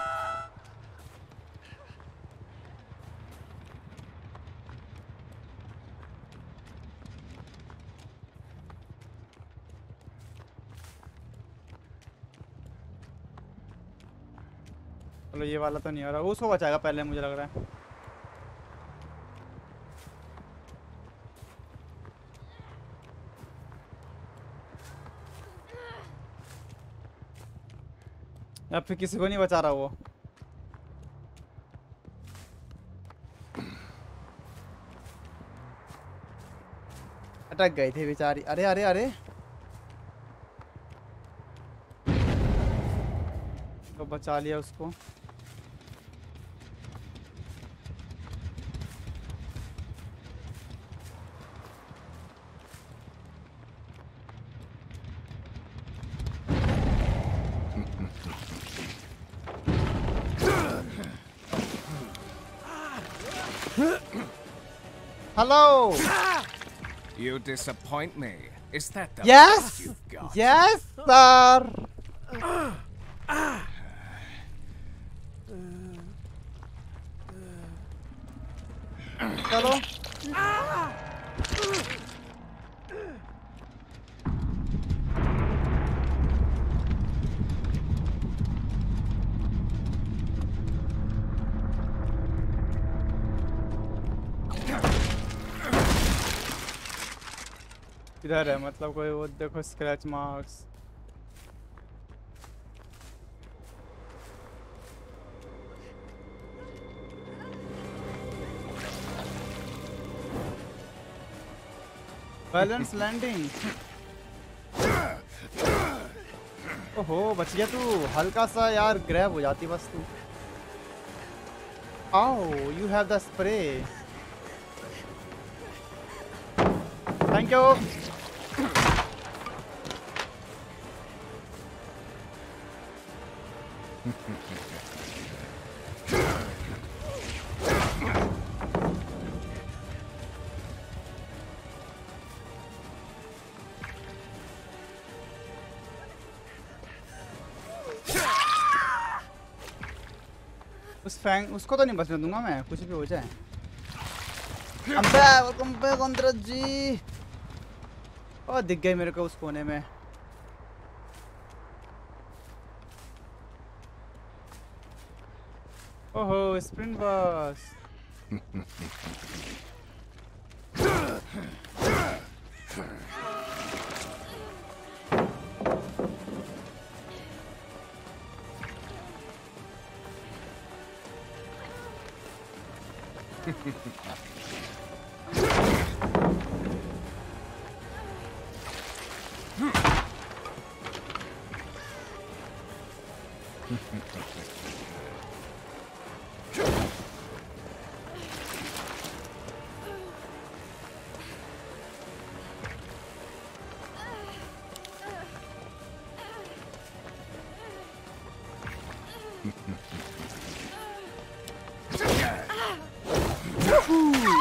चलो ये वाला तो नहीं हो रहा, उसको बचाएगा पहले मुझे लग रहा है। या फिर किसी को नहीं बचा रहा वो। अटक गई थी बेचारी। अरे अरे अरे, तो बचा लिया उसको। Hello. You disappoint me. Is that the Yes. best you've got? Yes, sir. चलो। इधर है, मतलब कोई वो देखो स्क्रैच मार्क्स। Balance landing. ओहो बच गया तू, हल्का सा यार ग्रैब हो जाती बस तू। आओ, you have the spray. Thank you. उस फैंग उसको तो नहीं बचने दूंगा मैं, कुछ भी हो जाए। अबे वेलकम बैक अंदर जी। ओ दिख गई मेरे को उस कोने में। ओहो स्प्रिंट बस।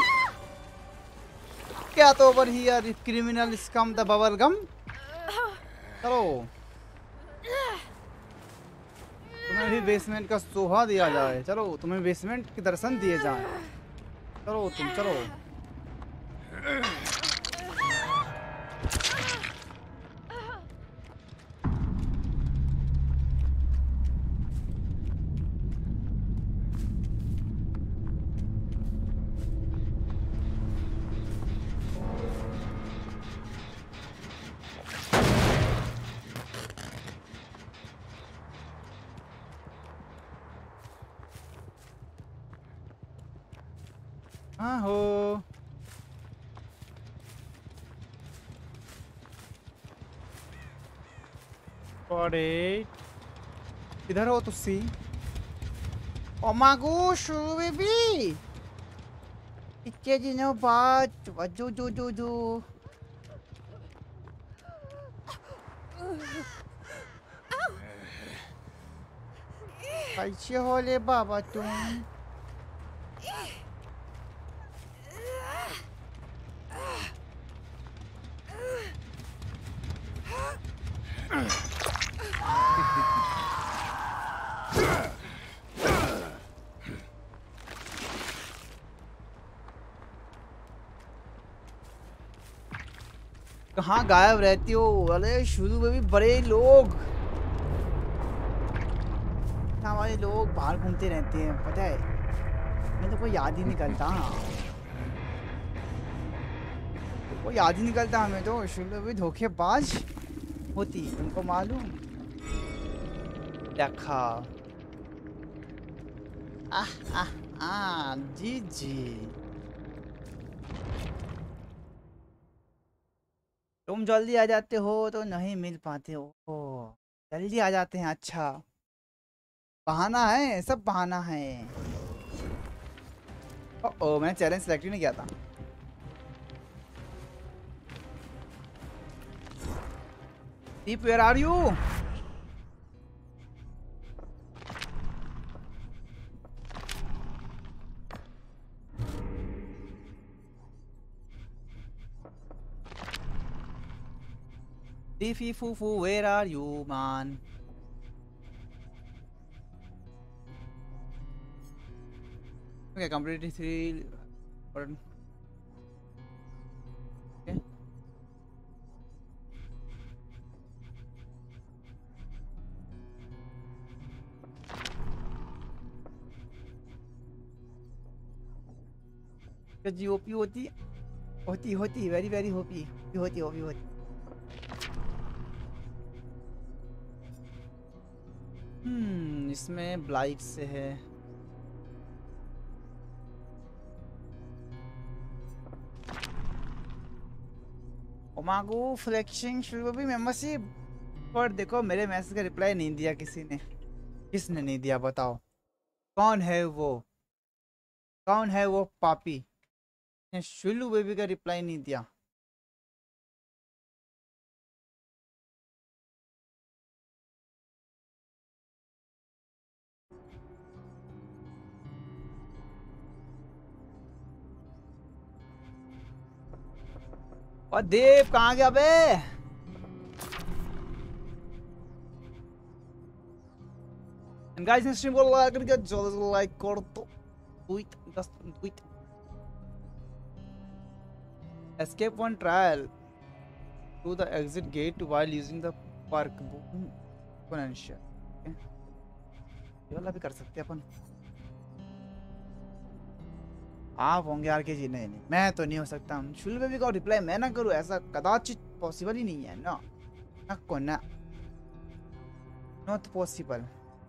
Get over here, criminal scum, the bubble gum. चलो तुम्हें भी बेसमेंट का शोभा दिया जाए, चलो तुम्हें बेसमेंट के दर्शन दिए जाए, चलो तुम चलो। हाँ हो बड़े इधर हो तुसी। ओ मागू शुरू बेबी इतने दिनों बाद वजू जू जू जू कैसे हो ले बाबा तुम? कहाँ गायब रहती हो? अरे शुरू में भी बड़े लोग हमारे लोग बाहर घूमते रहते हैं, पता है? मैं तो कोई याद ही निकलता, कोई याद ही निकलता हमें तो। शुरू में भी धोखेबाज होती, तुमको मालूम? देखा आह आह आह जी जी तुम जल्दी आ जाते हो तो नहीं मिल पाते हो। ओ, जल्दी आ जाते हैं, अच्छा बहाना है, सब बहाना है। ओ, ओ मैंने चैलेंज सेलेक्ट ही नहीं किया था। Deep where are you? Deepy foo foo, where are you, man? Okay, completely three. Or okay. जी ओपी होती होती होती वेरी वेरी होपी होती होपी होती। हम्म इसमें ब्लाइट से है। ओमागो फ्लेक्सिंग शुरू भी मेंबरशिप पर देखो मेरे मैसेज का रिप्लाई नहीं दिया किसी ने। किसने नहीं दिया बताओ? कौन है वो? कौन है वो पापी ने शुलू बेबी का रिप्लाई नहीं दिया? और देव कहाँ गया बे? And guys in stream को लाइक करके जल्दी लाइक कर दो। Tweet just tweet. Escape one trial through the exit gate while using the park boom exponential. Okay. ये वाला भी कर सकते हैं अपन। आप होंगे आर के जी? नहीं नहीं मैं तो नहीं हो सकता। शुरू में भी का रिप्लाई मैं ना करूँ ऐसा कदाचित पॉसिबल ही नहीं है ना। ना को ना not possible.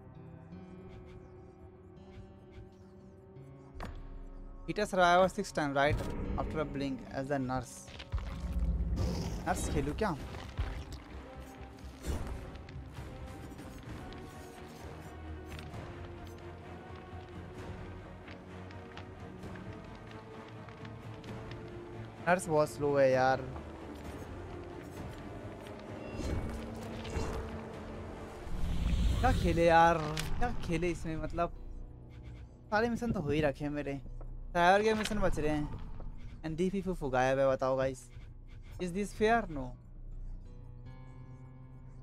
It has arrived six times right after a blink as a nurse. Nurse खेलूं क्या? नर्स बहुत स्लो है यार। क्या खेले यार, क्या खेले इसमें? मतलब सारे मिशन तो हो ही रखे हैं मेरे। टायर के मिशन बच रहे हैं। एंड डी फू गायब है, बताओ guys. Is this fair? No.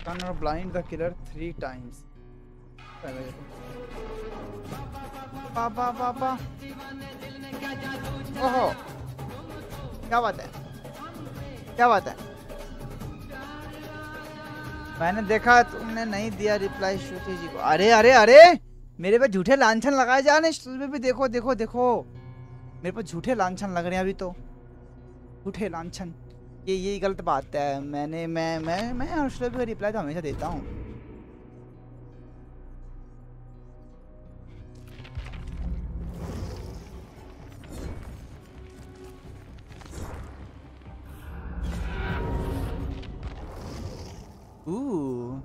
Turn or blind the killer three times. पापा पापा ओहो क्या बात है क्या बात है मैंने देखा तुमने नहीं दिया रिप्लाई श्रुति जी को। अरे अरे अरे मेरे पे झूठे लांछन लगाए जा रहे हैं भी। देखो देखो देखो मेरे पे झूठे लांछन लग रहे हैं अभी तो। झूठे लांछन ये यही गलत बात है। मैंने मैं मैं मैं हर्षल भी रिप्लाई तो हमेशा देता हूँ। Ooh.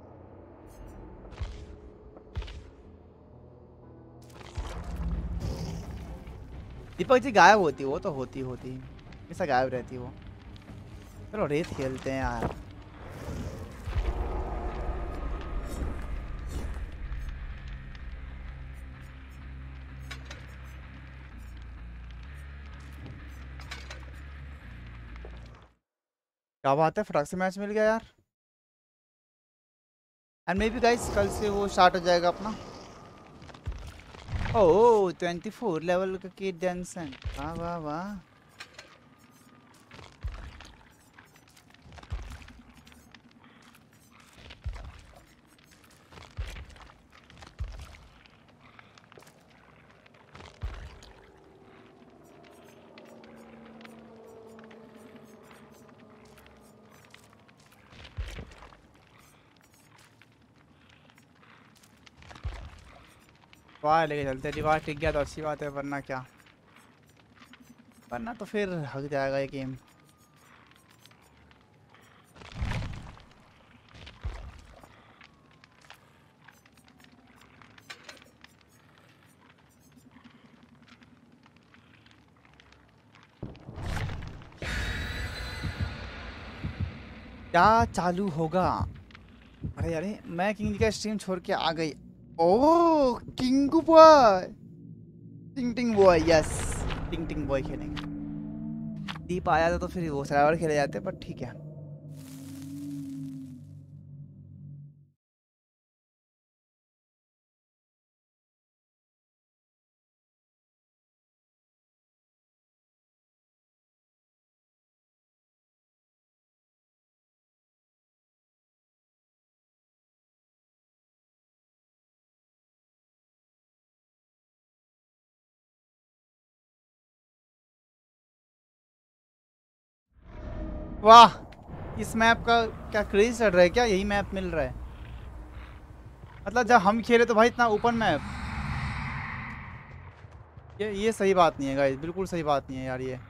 दीपक जी गायब होती वो तो होती होती हमेशा गायब रहती वो। चलो रेत खेलते हैं यार। क्या बात है फटाक से मैच मिल गया यार। एंड मे बी गाइस कल से वो स्टार्ट हो जाएगा अपना। ओह ट्वेंटी फोर लेवल का किड डेंसन। वाह वाह वाह। वाह लेके चलते रिवाज टिक गया तो अच्छी बात है वरना क्या वरना तो फिर हक जाएगा ये गेम। क्या चालू होगा। अरे अरे मैं किंग जी का स्ट्रीम छोड़ के आ गई। ओह किंग बॉय टिंग टिंग बॉय यस टिंग टिंग बॉय खेलेंगे। दीप आया था तो फिर वो सर्वाइवर खेले जाते पर ठीक है। वाह इस मैप का क्या क्रेज चढ़ रहा है। क्या यही मैप मिल रहा है मतलब जब हम खेले तो भाई इतना ओपन मैप। ये ये सही बात नहीं है गाइस बिल्कुल सही बात नहीं है यार ये।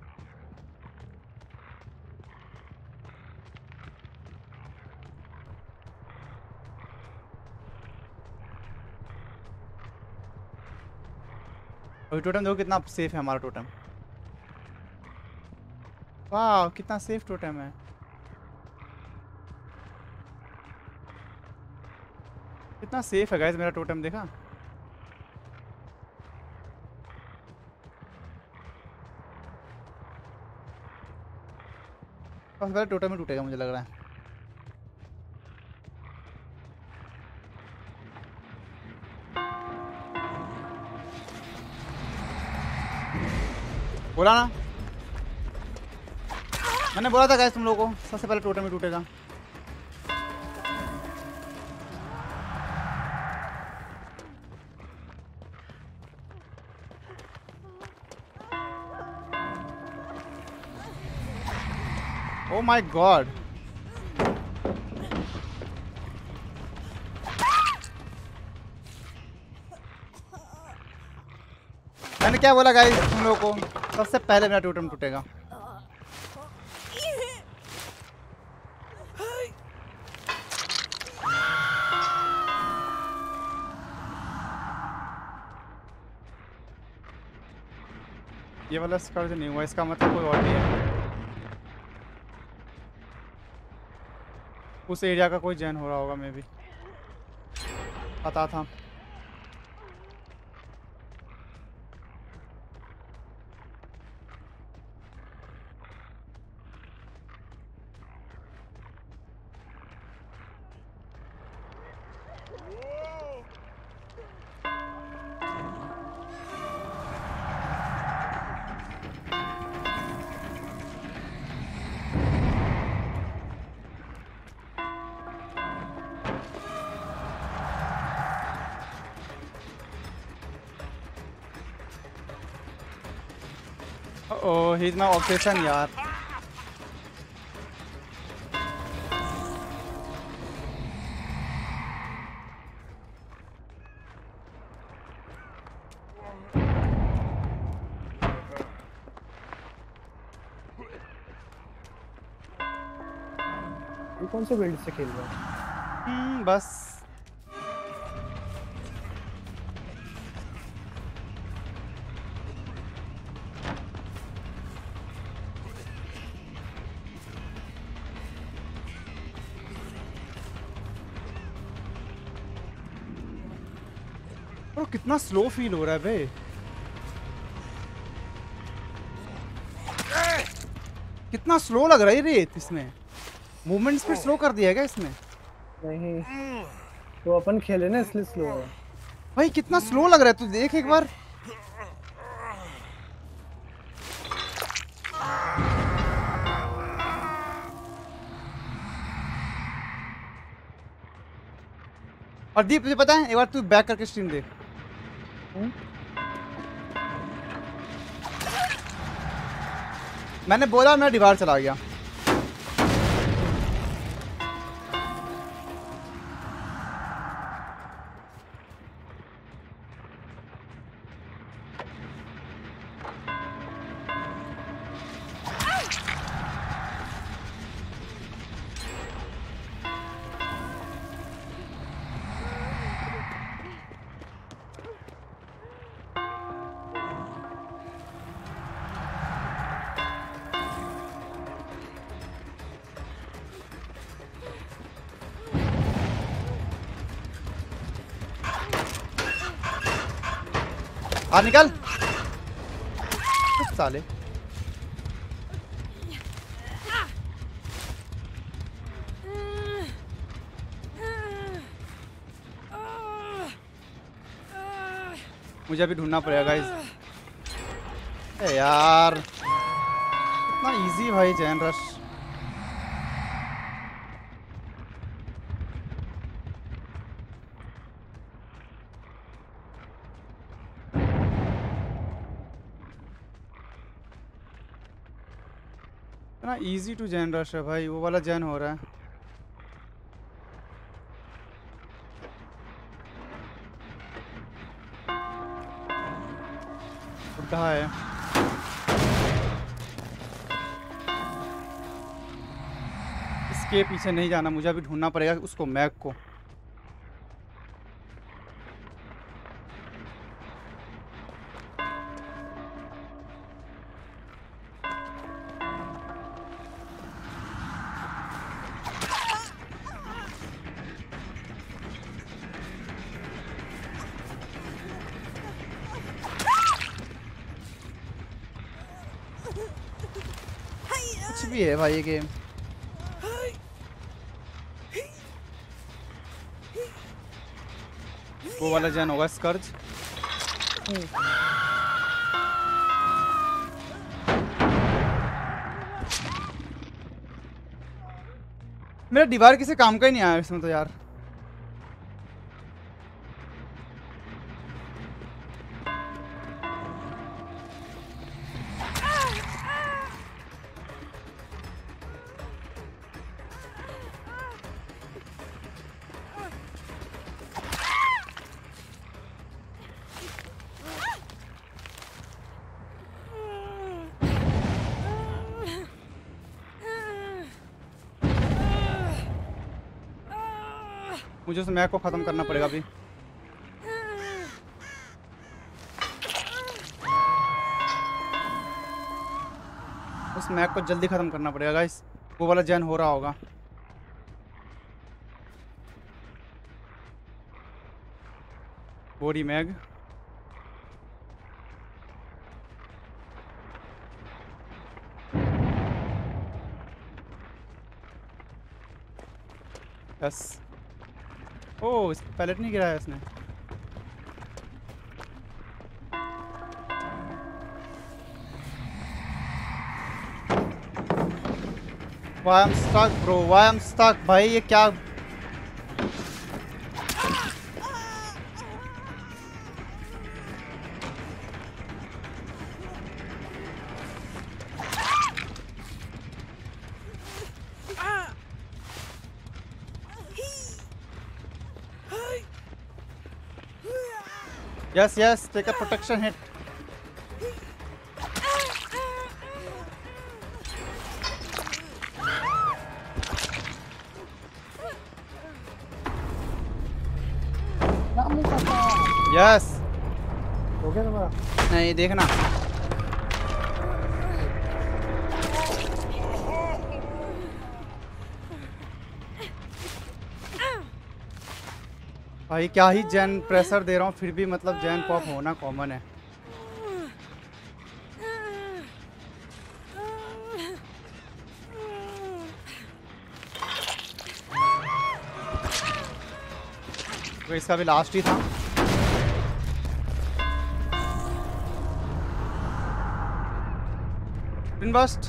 अभी टोटम देखो कितना सेफ है हमारा टोटम। वाह कितना सेफ टोटम है। कितना सेफ है गाइस मेरा टोटम देखा। बस मेरा टोटम ही टूटेगा मुझे लग रहा है। बोला ना मैंने बोला था गाइस तुम लोगों को सबसे पहले टोटम ही टूटेगा। Oh my god मैंने क्या बोला गाइस तुम लोगों को सबसे पहले मेरा टोटम टूटेगा। ये वाला स्कार जो नहीं हुआ इसका मतलब कोई और नहीं है। उस एरिया का कोई जैन हो रहा होगा मे बी पता था। Oh he is my obsession यार। ये कौन से बिल्ड से खेल रहा है? हम्म बस ब्रो कितना स्लो फील हो रहा है बे। कितना स्लो लग रहा है ये रेत इसमें। मूवमेंट स्पीड स्लो कर दिया है क्या इसमें? नहीं, तो अपन खेले ना इसलिए स्लो है। भाई कितना स्लो लग रहा है, तू देख एक बार। और दीप तुझे पता है, एक बार तू बैक करके स्ट्रीम देख। हम्म? मैंने बोला मेरा दीवार चला गया। आ निकल साले। मुझे अभी ढूंढना पड़ेगा गाइस। ए यार इतना इजी भाई जैन रश। इतना इजी टू जैन रश है भाई। वो वाला जैन हो रहा है। बुढ़ा है। इसके पीछे नहीं जाना, मुझे अभी ढूंढना पड़ेगा उसको, मैग को। कुछ भी है भाई ये गेम। वो वाला जैन होगा स्कर्ज। मेरा दीवार किसी काम का ही नहीं आया इसमें तो यार। मुझे उस मैप को ख़त्म करना पड़ेगा अभी। उस मैप को जल्दी ख़त्म करना पड़ेगा गाइस। वो वाला जैन हो रहा होगा। बोरी मैग। यस। ओह इस पैलेट नहीं गिराया इसने। Why I'm stuck bro? Why I'm stuck भाई? ये क्या? Yes yes, take a protection hit. नाम पापा यस। हो गया तुम्हारा? नहीं देखना। भाई क्या ही जैन प्रेशर दे रहा हूँ, फिर भी मतलब जैन पॉप होना कॉमन है। तो इसका भी लास्ट ही था। बस्ट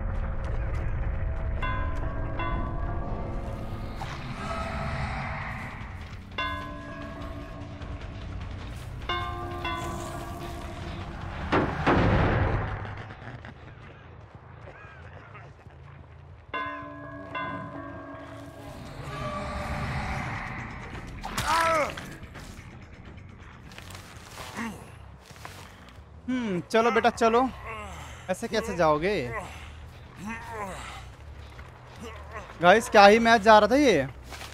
हम्म चलो बेटा चलो, ऐसे कैसे जाओगे गाइस? क्या ही मैच जा रहा था ये।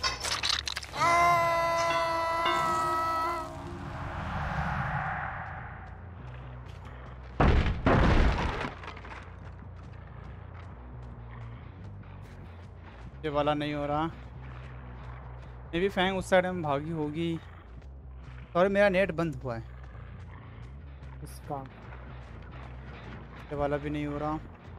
ये वाला नहीं हो रहा। मे भी फैंग उस साइड में भागी होगी। सॉरी मेरा नेट बंद हुआ है। इसका ये वाला भी नहीं हो रहा।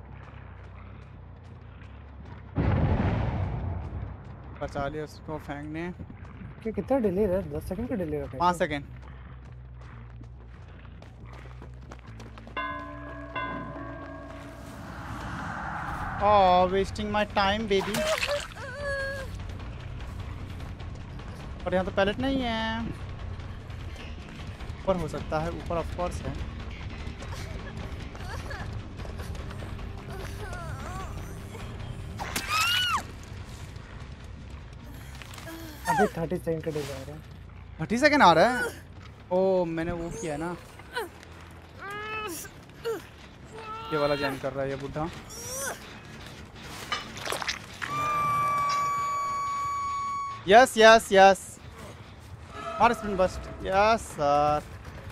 बचा लिया उसको फैंग ने। कि कितना डिले है? दस सेकंड का डिले रखा है। पाँच second. Oh wasting my time baby. और यहाँ तो पैलेट नहीं है। ऊपर हो सकता है, ऊपर ऑफ कोर्स है। अभी थर्टी सेकंड का डिले आ रहा है। थर्टी सेकेंड आ रहा है। ओ मैंने वो किया ना, ये वाला जैन कर रहा है ये बुढ़ा। यस यस यस, मार स्पिन बस्ट। Yes sir.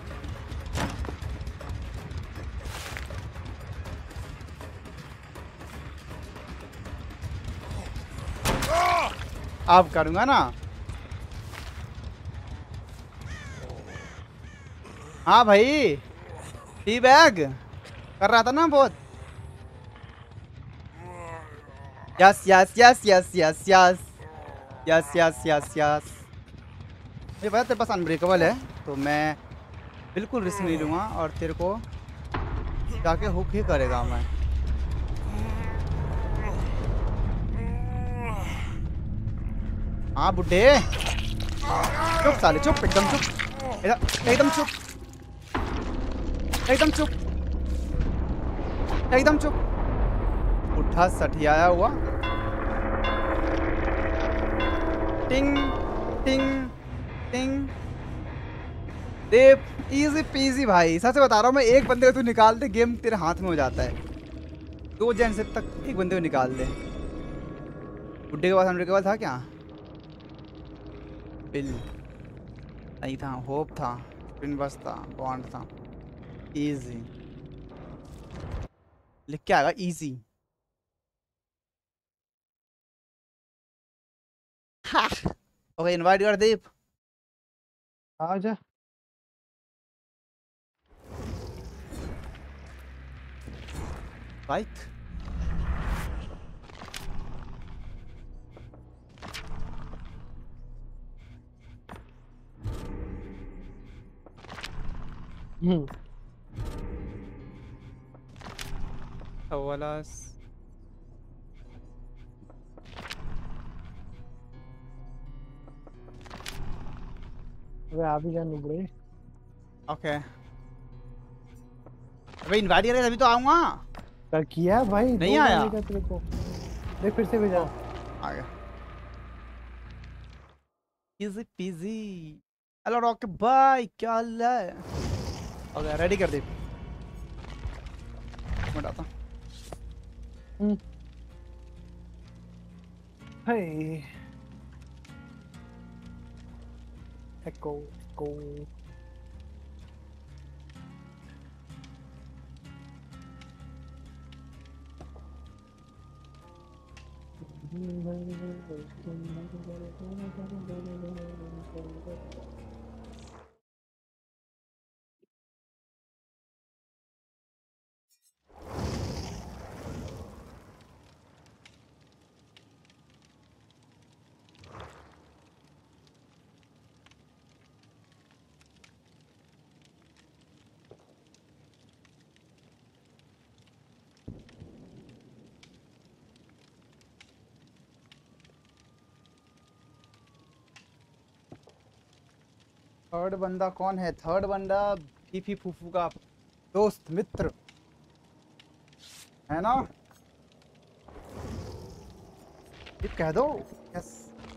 अब करूंगा ना। हाँ भाई, टी बैग कर रहा था ना बहुत। Yes yes yes yes yes yes yes yes yes yes. मुझे पता तेरे पास अनब्रेकेबल है, तो मैं बिल्कुल रिस्क नहीं लूँगा और तेरे को जाके हुक ही करेगा मैं। हाँ बुड्ढे, चुप साले चुप, एकदम चुप, एकदम चुप, एकदम चुप, एकदम चुप। बुढ़ा सठियाया हुआ। टिंग टिंग टिंग। देव इजी पीजी भाई, सच बता रहा हूँ मैं। एक बंदे को तू निकाल दे, गेम तेरे हाथ में हो जाता है। दो जैन से तक एक बंदे को निकाल दे। बुड्ढे के पास अनब्रेकेबल था क्या? बिल नहीं था, होप था, स्पिन बस था, बॉन्ड था। इजी लिख के आएगा easy. Okay invite your Deep. आ जा। राइट हम्म वाला। अबे आप ही जान बड़े। ओके अबे इनवाइट करेगा तभी तो आऊंगा। कर किया भाई, नहीं दो आया। बार लिखा तेरे को। देख फिर से भेजा। आ गया। Easy PG. हेलो रॉक भाई, क्या हाल है? ओके रेडी कर दे। मैं आता। Hmm Hey, echo, echo. Third बंदा कौन है? थर्ड बंदा फीफी फूफू का दोस्त मित्र है ना? ये कह दो। यस।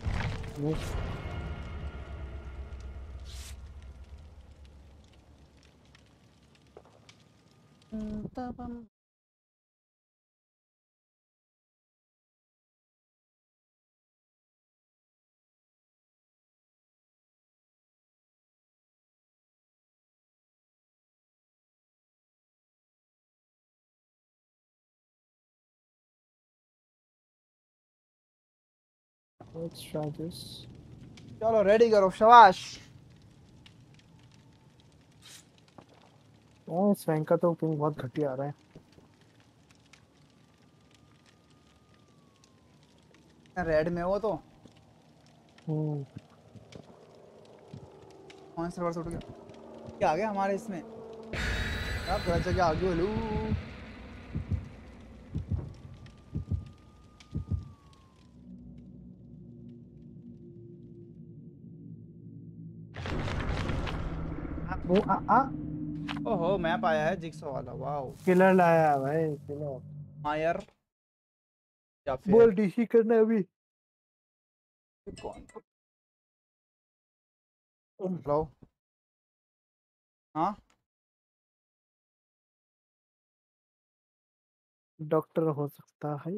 Let's try this. चलो रेडी करो, शाबाश। Oh, इस रैंक का तो पिंग बहुत घटिया आ रहा है। रेड में हो तो हम्म कौन सर्वर से उठ गया? क्या आ गया हमारे इसमें? क्या गलत जगह आ गया? हेलो वो आ आ ओहो, मैप आया है जिक्सो वाला। वाओ। किलर लाया है भाई, किलर। मायर या फिर बोल डीसी करना है अभी। कौन? हेलो। हाँ डॉक्टर हो सकता है।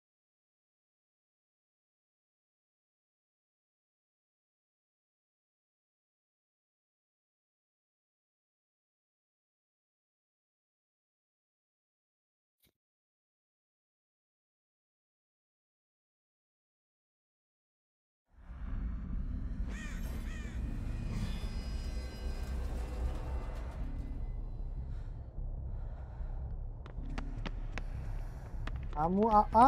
आमू आ आ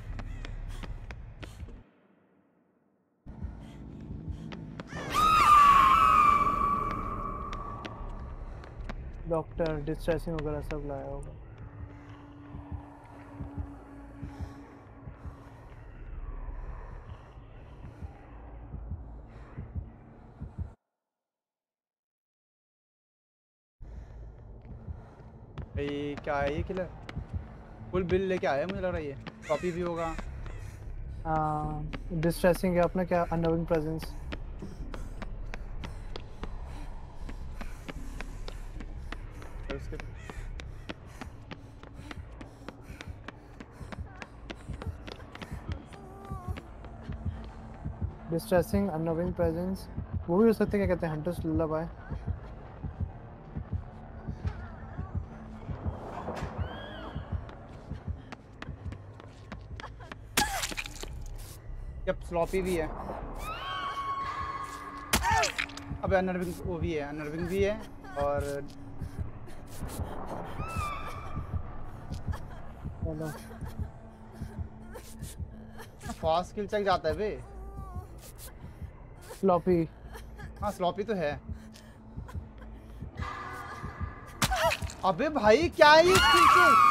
डॉक्टर डिस्ट्रेसिंग वगैरह सब लाया होगा। भाई, क्या है ये किलर? फुल बिल लेके आया है, मुझे लग रहा है ये कॉपी भी होगा। हाँ, डिस्ट्रेसिंग है अपना क्या, अननोइंग प्रेजेंस। फिर उसके डिस्ट्रेसिंग, अननोइंग प्रेजेंस, वो भी हो सकते हैं, क्या कहते हैं, हंटर्स लुllaby। जब स्लॉपी भी है। अबे अनर्विंग वो भी है, अनर्विंग भी है और चलो फास्ट किल चेक जाता है बे। फ्लॉपी। हाँ स्लॉपी तो है। अबे भाई क्या है ये स्किल चेक?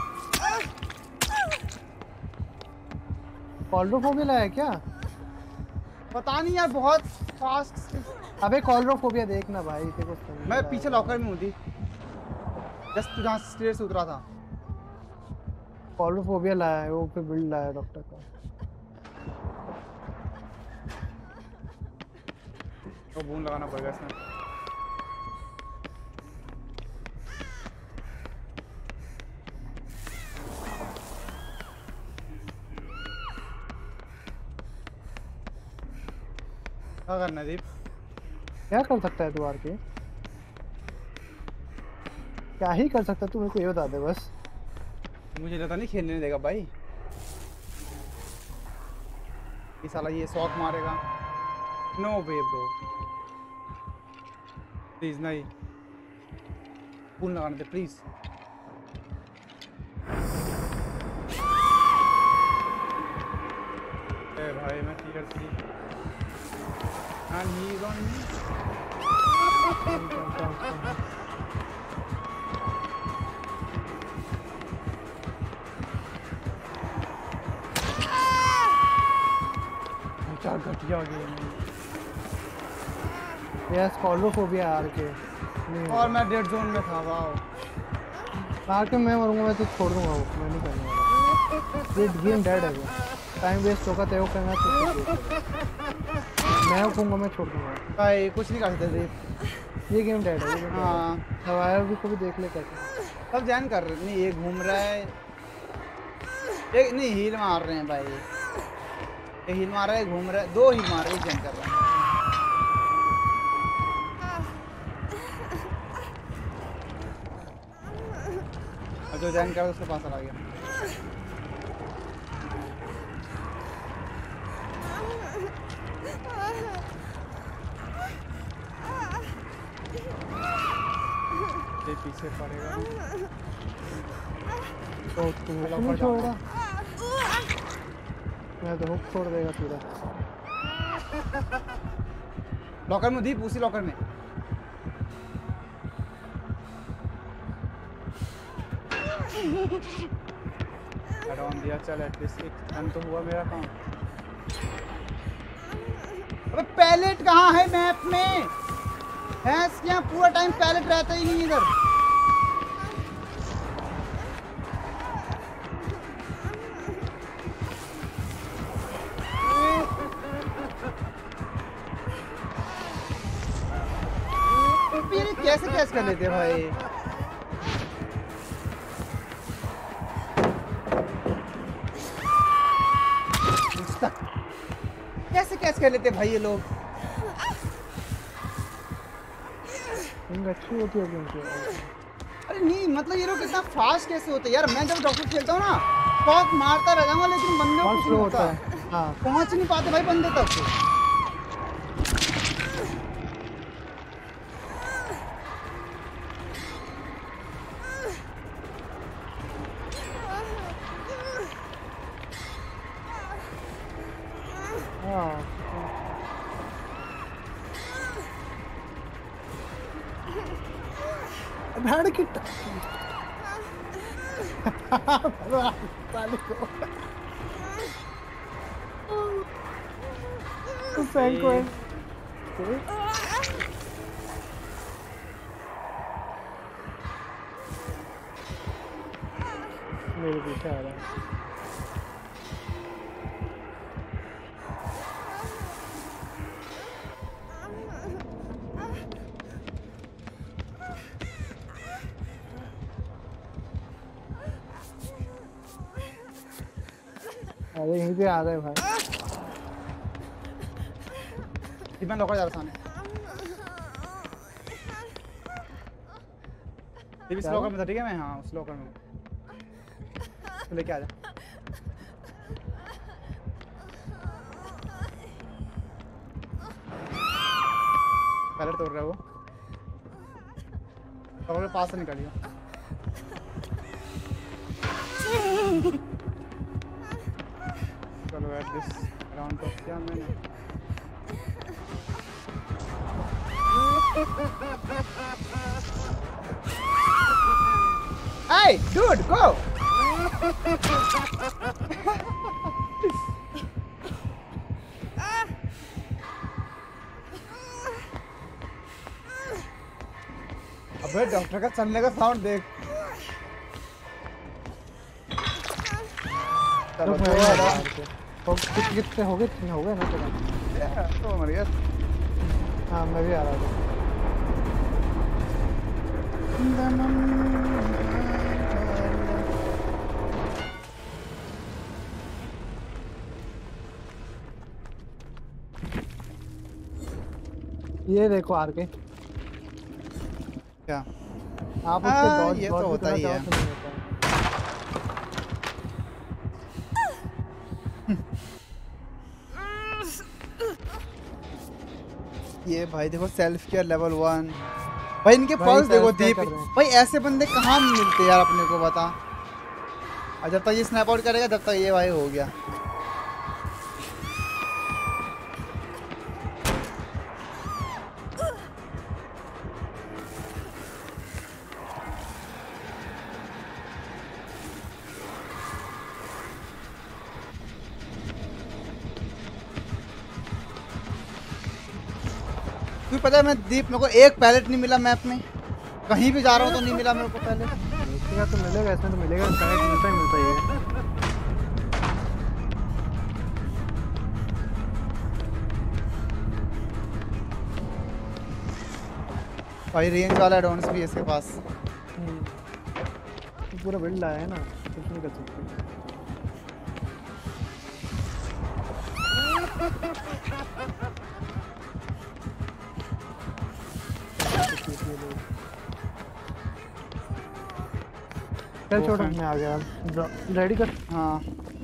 कॉल्ड्रोफोबिया लाया है क्या? पता नहीं यार, बहुत फास्ट। अबे कॉल्ड्रोफोबिया देखना भाई, तेरे को मैं पीछे लॉकर में हूँ थी, जस्ट तू जहाँ स्टेयर से उतरा था। कॉल्ड्रोफोबिया लाया है, वो पे बिल्ड लाया है डॉक्टर का। तो बून लगाना पड़ेगा इसमें। क्या करना है दीप? क्या कर सकता है तू आर के? क्या ही कर सकता है तू, मेरे को ये बता दे बस। मुझे लगता नहीं खेलने देगा भाई। ये साला ये शॉक मारेगा। नो वे ब्रो, प्लीज नहीं, फूल लगाने दे प्लीज। ए भाई मैं tier three and he is on me. क्या घटिया गेम है। यस कॉलोफोबिया आर के। और मैं डेड जोन में था। वाओ आर के मैं मरूंगा, मैं तो छोड़ दूंगा वो, मैं नहीं करने वाला। ये गेम डेड है, टाइम वेस्ट होगा तेरे को करना तो मैं कहूँगा मैं छोड़ दूंगा भाई। कुछ नहीं कर सकते दीप, ये गेम डेड है। ये हाँ हवाया भी को भी देख ले कैसे सब जैन कर रहे। नहीं ये घूम रहा है, एक नहीं हील मार रहे हैं भाई। ये हील मार रहा है, घूम रहा है, दो हील मार रहे हैं, जैन कर रहा है। और जो जैन कर रहा है उसके पास आ गया। ये पीछे पड़ेगा तो तू नहीं छोड़ेगा, मैं तो हुक छोड़ देगा पूरा। लॉकर में दीप, उसी लॉकर में। हटाओ दिया, चल एटलीस्ट एक टर्न तो हुआ मेरा काम। अबे पैलेट कहाँ है मैप में? भैंस क्या पूरा टाइम पैलेट रहता ही नहीं इधर। फिर कैसे कैसे कर लेते भाई? कैसे कैसे कर लेते भाई ये लोग? अच्छी होती है उनकी। अरे नहीं मतलब ये लोग कितना फास्ट कैसे होते हैं यार? मैं जब डॉक्टर खेलता हूँ ना, शॉक मारता रह जाऊंगा लेकिन बंदे को कुछ नहीं होता है। हाँ पहुंच नहीं पाते भाई बंदे तक। भेड़ की मेरे पीछे आ रहा है। अरे यहीं पे आ गए भाई। मैं लॉकर जा रहा था। इस लॉकर में था ठीक है मैं। हाँ उस लॉकर में तो लेके आ जा। पैलेट तोड़ रहा है वो। लॉकर के पास से निकालियो। चलो एट दिस राउंड तो क्या मैंने Hey dude go अबे डॉक्टर का चलने का साउंड देख। चलो कितने हो गए? हो गए ना तेरा? तो मर गया। हाँ मैं भी आ रहा था। ये देखो आर के, क्या? आप उस पे हाँ डॉज ये डॉज तो भी होता करना ही चाहो है। तो नहीं होता है। ये भाई देखो सेल्फ केयर लेवल वन। भाई इनके भाई पल्स देखो सेल्फ क्या दीप। कर रहे हैं। भाई ऐसे बंदे कहाँ मिलते यार अपने को, बता। और जब तक ये स्नैप आउट करेगा जब तक ये भाई हो गया। तुझे पता है मैं दीप, मेरे को एक पैलेट नहीं मिला मैप में। कहीं भी जा रहा हूँ तो नहीं मिला मेरे को पैलेट। मिलेगा तो मिलेगा, इसमें तो मिलेगा, पैकेट मिलता ही मिलता ही है। भाई रेंज वाला एडवांस भी है इसके पास। हम्म, तो पूरा बिल्ड आया है ना, कुछ नहीं कर सकते। चल छोड़, Girlfriend। मैं आ गया। रेडी कर। हाँ।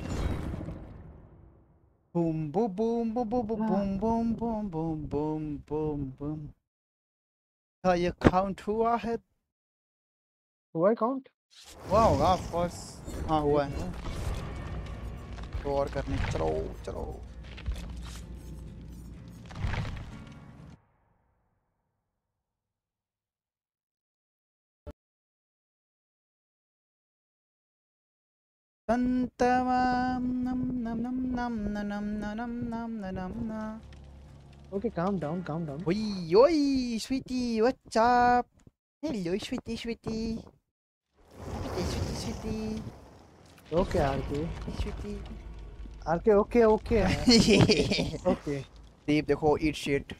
Boom boom boom boom boom boom boom boom boom boom boom boom. हाँ ये काउंट हुआ है। हुआ है काउंट। हुआ होगा ऑफ कोर्स। हाँ हुआ है। तो और करने चलो चलो। तंतवाम नम नम नम नम नम नम नम नम नम नम। Okay calm down, calm down. Oi, oi, sweetie, what's up? Hello, sweetie, sweetie. Sweetie, sweetie, okay R K, sweetie, R K okay okay okay sweetie. Okay. Deep देखो, eat shit.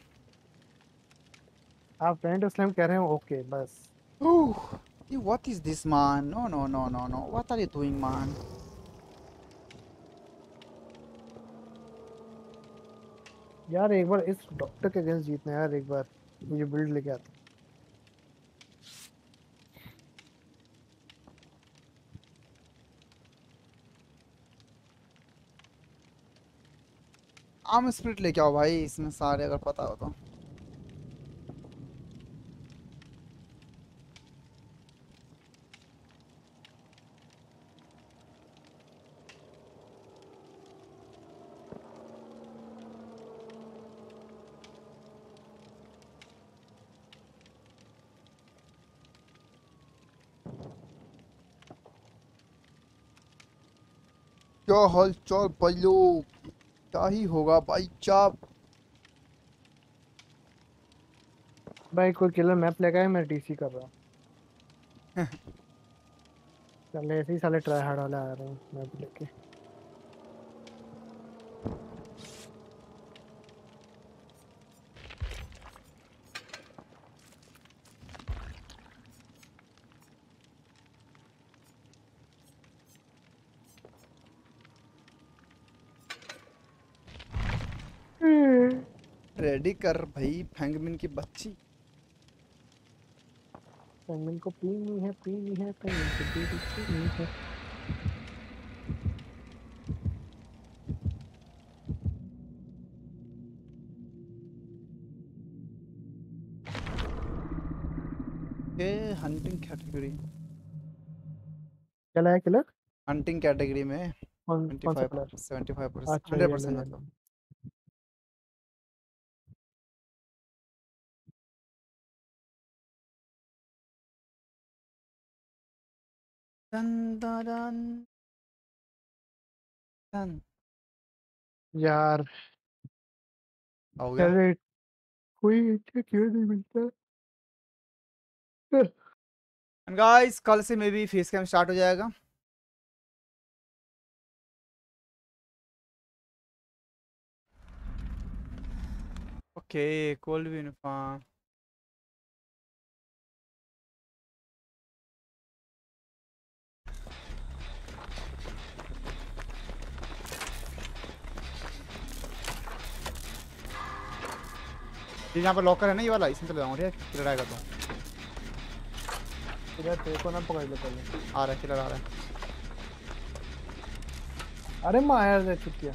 आप फ्रेंड स्लैम कह रहे हो, ओके बस। Ooh, you, what is this, man? No, no, no, no, no. What are you doing, man? यार एक बार इस doctor के अगेंस्ट जीतना है यार, एक बार मुझे बिल्ड लेके आता। आर्म स्प्लिट लेके आओ भाई, इसमें सारे अगर पता हो तो। क्या हाल चाल भाई लोग? क्या ही होगा भाई चाप। भाई कोई किलर मैप लेके आया, मैं डीसी कर रहा हूँ। चल ऐसे ही साले ट्राई हार्ड वाले आ रहे हैं मैप लेके। रेडी कर भाई फैंगमिन की बच्ची। पेंगुइन को पीनी है, पीनी है, पेंगुइन को पीनी पीनी है। के हंटिंग कैटेगरी। क्या लाया किलर? हंटिंग कैटेगरी में कौन कौन सा किलर? पचहत्तर सेवेंटी फाइव परसेंट अच्छा हंड्रेड ये लो परसेंट ये लो। मतलब। दन दन दन। यार हो गया। अरे कोई अच्छा क्यों नहीं मिलता। एंड गाइस कल से maybe face cam start हो जाएगा। ओके कोल्ड भी यूनिफॉर्म। ये यहाँ पर लॉकर है ना, ये वाला, इसमें चले जाऊंगा। ठीक है किलर आएगा तो। इधर तेरे को ना पकड़ ले पहले। आ रहा है किलर आ रहा है। अरे मायर दे चुतिया।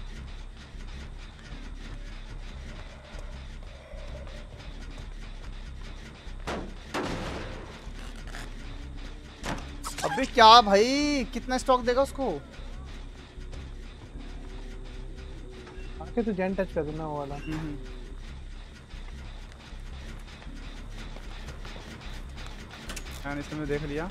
अबे क्या भाई, कितना स्टॉक देगा उसको? आके तू जेन टच कर देना वो वाला। मैंने इसमें मैं देख लिया।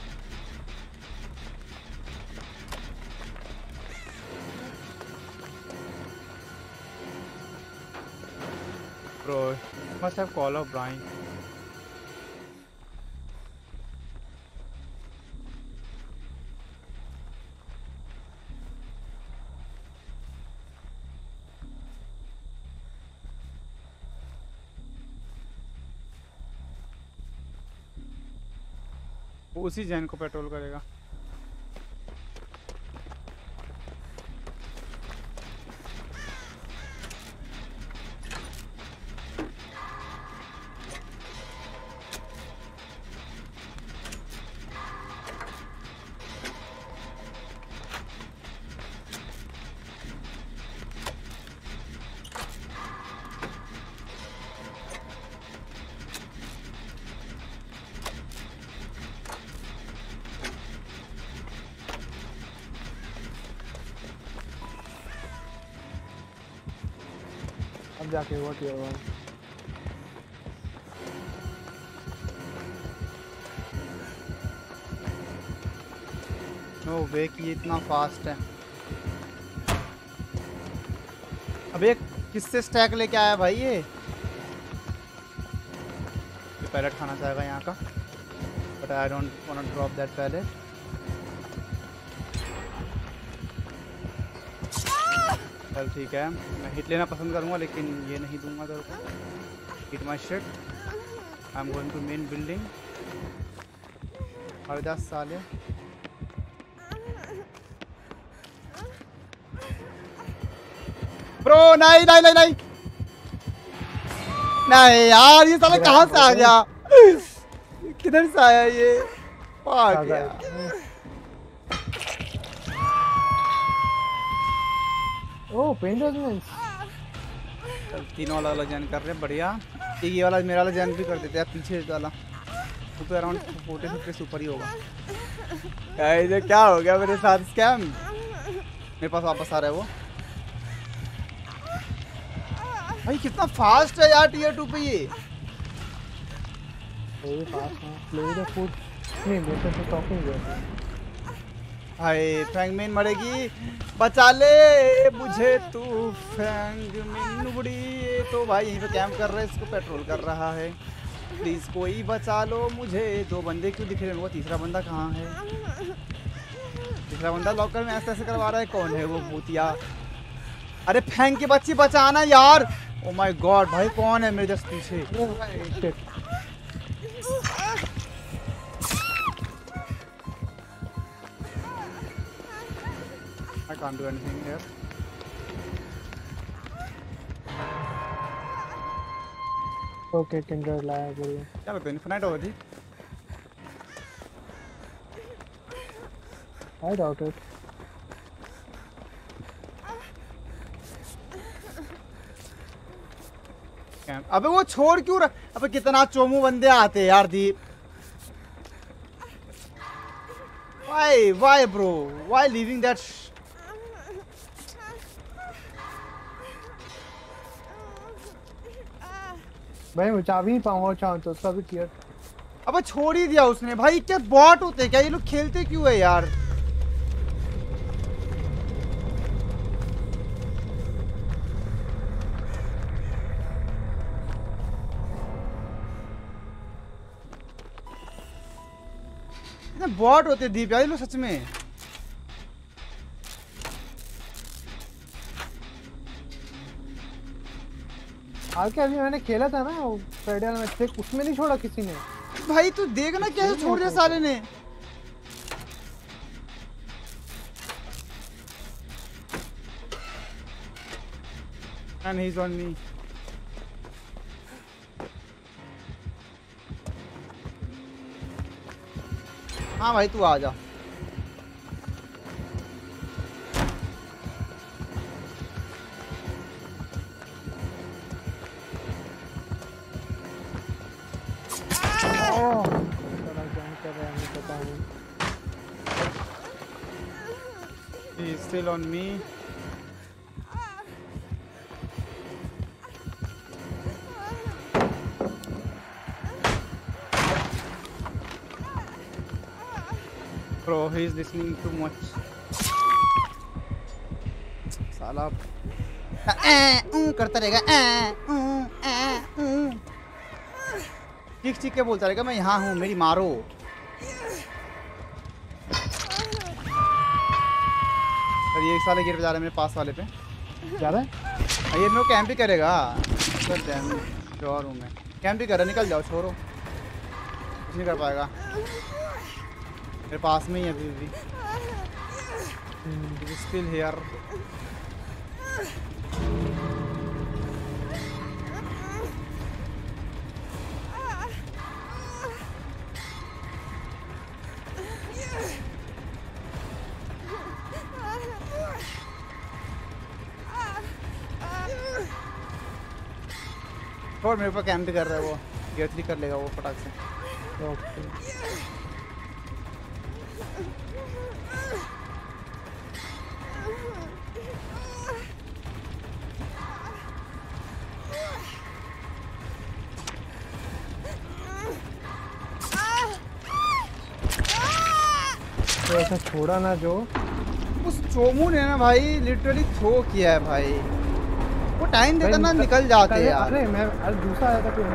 Bro, must have call of Brian. वो उसी जैन को पेट्रोल करेगा। अब जाके हुआ क्या हुआ। नो वे कि ये इतना फास्ट है। अबे किससे स्टैक लेके आया भाई ये? ये पैलेट खाना चाहेगा यहाँ का, but I don't want to drop that pallet. चल ठीक है, मैं हिट लेना पसंद करूँगा लेकिन ये नहीं दूंगा तेरे को। Hit my shit. I am going to main building. हरदास साले। ब्रो नहीं नहीं नहीं नहीं नहीं यार, ये साला कहाँ से आ गया? किधर से आया ये? आ गया। Oh pain residence. चल तीनों अलग अलग जैन कर रहे हैं, बढ़िया। एक ये वाला मेरा वाला जैन भी कर देते हैं पीछे वाला। वो तो अराउंड फोर्टी फिफ्टी से ऊपर ही होगा। गाइस ये क्या हो गया मेरे साथ? स्कैम मेरे पास वापस आ रहा है वो। भाई कितना फास्ट है यार टीयर टू पे ये। वेरी फास्ट है। Play the food. नहीं मेरे से टॉकिंग है। हाय फैंगमिन मरेगी, बचा ले मुझे तू फैंगमिन बुड़ी। तो भाई यहीं पे कैंप कर रहा है, इसको पेट्रोल कर रहा है। प्लीज कोई बचा लो मुझे। दो बंदे क्यों दिख रहे हैं? वो तीसरा बंदा कहाँ है? तीसरा बंदा लॉकर में ऐसे ऐसे करवा रहा है। कौन है वो भूतिया? अरे फैंग की बच्ची बचाना यार। ओ माय गॉड भाई कौन है मेरे जस्ट पीछे? I can't do anything here. Okay kinder लाया बोलिए। क्या लगता है इन्फिनाइट होगा थी? I doubt it. अबे वो छोड़ क्यों रहा? अबे कितना चोमू बंदे आते हैं यार दीप। Why why bro? Why leaving that? भाई मैं चाबी नहीं पाऊंगा चाहूँ तो उसका भी क्लियर। अबे छोड़ ही दिया उसने भाई। क्या बॉट होते क्या ये लोग? खेलते क्यों है यार? इतने बॉट होते दीप यार ये लोग सच में। आके अभी मैंने खेला था ना वो फ्राइडे वाला मैच, उसमें नहीं छोड़ा किसी ने। भाई तू देख ना कैसे छोड़ दिया साले ने। And he's on me. हाँ भाई तू आ जा। ओह साला क्या कर रहा है मुझे पता नहीं। He's still on me. Bro, he's listening too much. साला करता रहेगा। चीख चीख के बोलता रहेगा मैं यहाँ हूँ मेरी मारो। और ये साले गिर पे जा रहा है मेरे पास वाले पे। जा रहा है? ये नो कैंप ही करेगा। श्योर हूँ मैं कैंप ही कर रहा। निकल जाओ छोड़ो कुछ नहीं कर पाएगा। मेरे पास में ही है अभी भी। Still here. और मेरे ऊपर कैंप भी कर रहा है वो। गेट थ्री कर लेगा वो फटाक से। ओके तो ऐसा छोड़ा ना जो उस चोमू ने ना भाई लिटरली थ्रो किया है भाई। वो टाइम देता ना निकल जाते यार। अरे मैं अरे दूसरा आया था कोई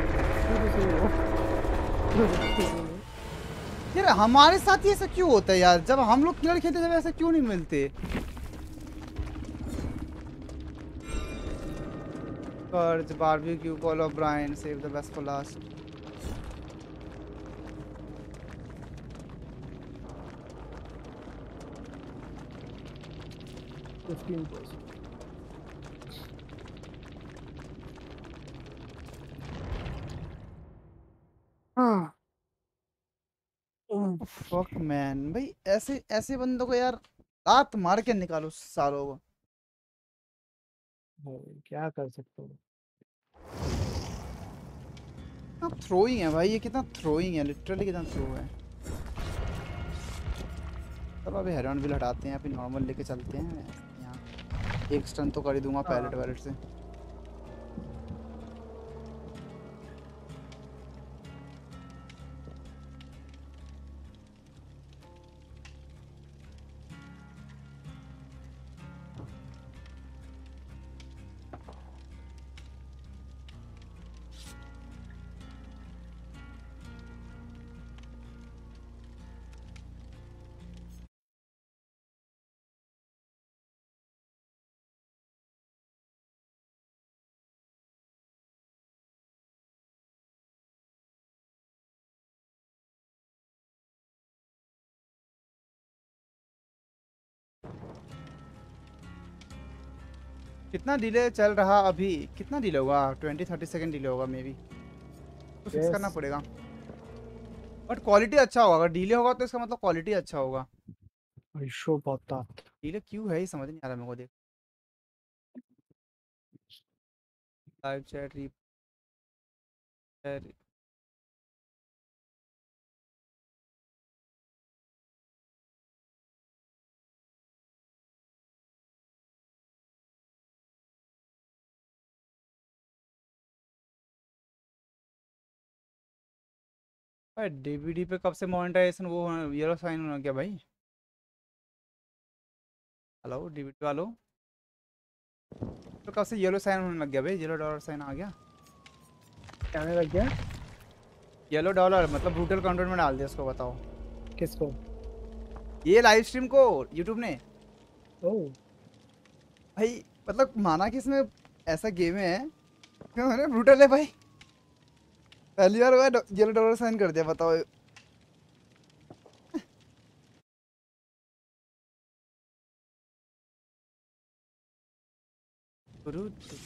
यार हमारे साथ ही ऐसा क्यों होता है यार। जब हम लोग किलर खेलते जब ऐसा क्यों नहीं मिलते। कर्ज barbecue call of brine save the best for last. Fifteen percent हाँ फक मैन भाई ऐसे ऐसे बंदों को यार लात मार के निकालो सालों को। क्या कर सकते हो। कितना थ्रोइंग है भाई ये। कितना थ्रोइंग है लिटरली कितना थ्रो है। चलो अभी हेरॉन भी हटाते हैं। अभी नॉर्मल लेके चलते हैं। यहाँ एक स्टन तो कर ही दूंगा पैलेट वैलेट से। कितना डिले चल रहा अभी। कितना डिले होगा। ट्वेंटी थर्टी सेकंड डिले होगा मे बी। तो फिक्स करना पड़ेगा। बट क्वालिटी अच्छा होगा। अगर डिले होगा तो इसका मतलब क्वालिटी अच्छा होगा। शो बहुत डिले क्यों है ये समझ नहीं आ रहा मेरे को। देख लाइव चैट री भाई डीवीडी पे कब से मोनेटाइजेशन वो येलो साइन होना क्या भाई। हेलो डीवीडी वालों तो कब से येलो साइन होने लग गया भाई। येलो डॉलर साइन आ गया। क्या आने लग गया। येलो डॉलर मतलब ब्रूटल कंटेंट में डाल दिया उसको बताओ। किसको। ये लाइव स्ट्रीम को यूट्यूब ने। ओह भाई मतलब माना कि इसमें ऐसा गेम है क्यों मैंने ब्रूटल है भाई, पहली बार हुआ येलो डॉलर साइन कर दिया, बताओ। ब्रूट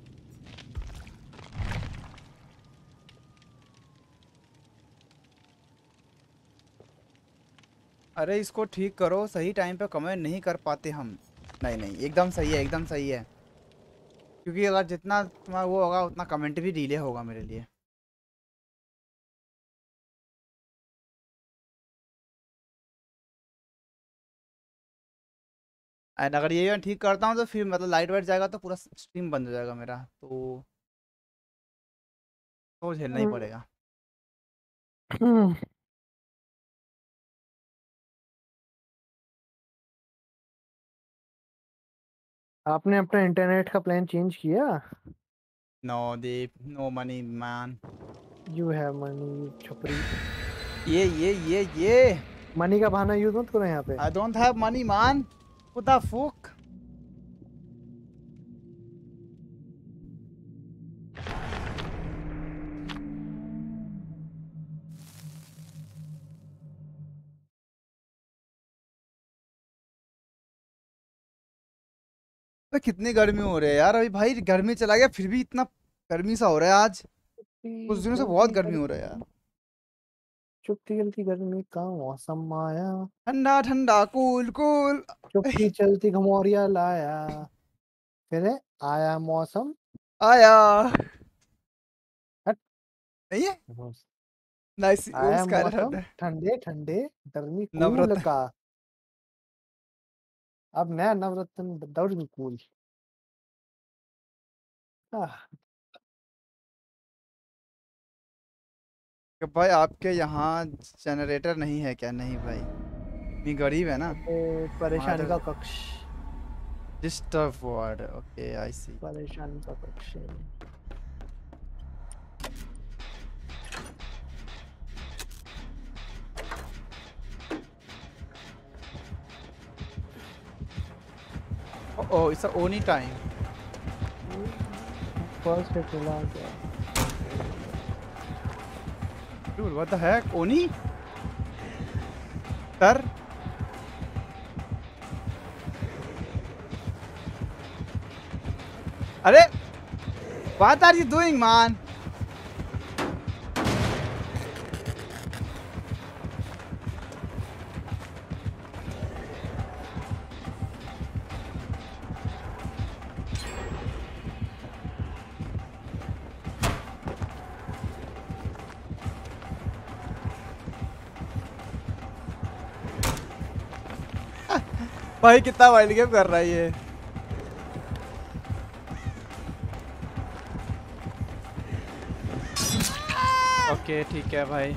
अरे इसको ठीक करो, सही टाइम पे कमेंट नहीं कर पाते हम। नहीं नहीं एकदम सही है, एकदम सही है, क्योंकि अगर जितना तुम्हारा वो होगा उतना कमेंट भी डिले होगा मेरे लिए। एंड अगर ये मैं ठीक करता हूँ तो फिर मतलब लाइट वाइट जाएगा तो पूरा स्ट्रीम बंद हो जाएगा मेरा, तो तो झेलना ही पड़ेगा। हम्म, आपने अपना इंटरनेट का प्लान चेंज किया? No Deep, no money man. You have money छपरी। ये ये ये ये मनी का बहाना यूज मत करो यहाँ पे। I don't have money man, what the fuck. तो कितनी गर्मी हो रही है यार, अभी भाई गर्मी चला गया फिर भी इतना गर्मी सा हो रहा है आज, कुछ दिनों से बहुत चलती गर्मी हो रहा है यार। गर्मी, चुपती चलती गर्मी का मौसम आया, ठंडा ठंडा कूल कूल। चुपती चलती घमौरिया लाया, फिर आया मौसम। आया हट। नहीं है, नाइस आया उसका मौसम ठंडे ठंडे गर्मी कूल नवरत्न। का। अब नया नवरत्न दौड़ कूल। आह, कि भाई आपके यहाँ जनरेटर नहीं है क्या? नहीं भाई, इतनी गरीब है ना ये परेशानी हमारे। का कक्ष। Disturb ward, okay I see. परेशानी का कक्ष है। Oh it's Oni time. First hit मिला क्या? Dude what the heck, Oni sir. अरे what are you doing man? भाई कितना वाइल्ड गेम कर रहा है ये। ओके ठीक है भाई,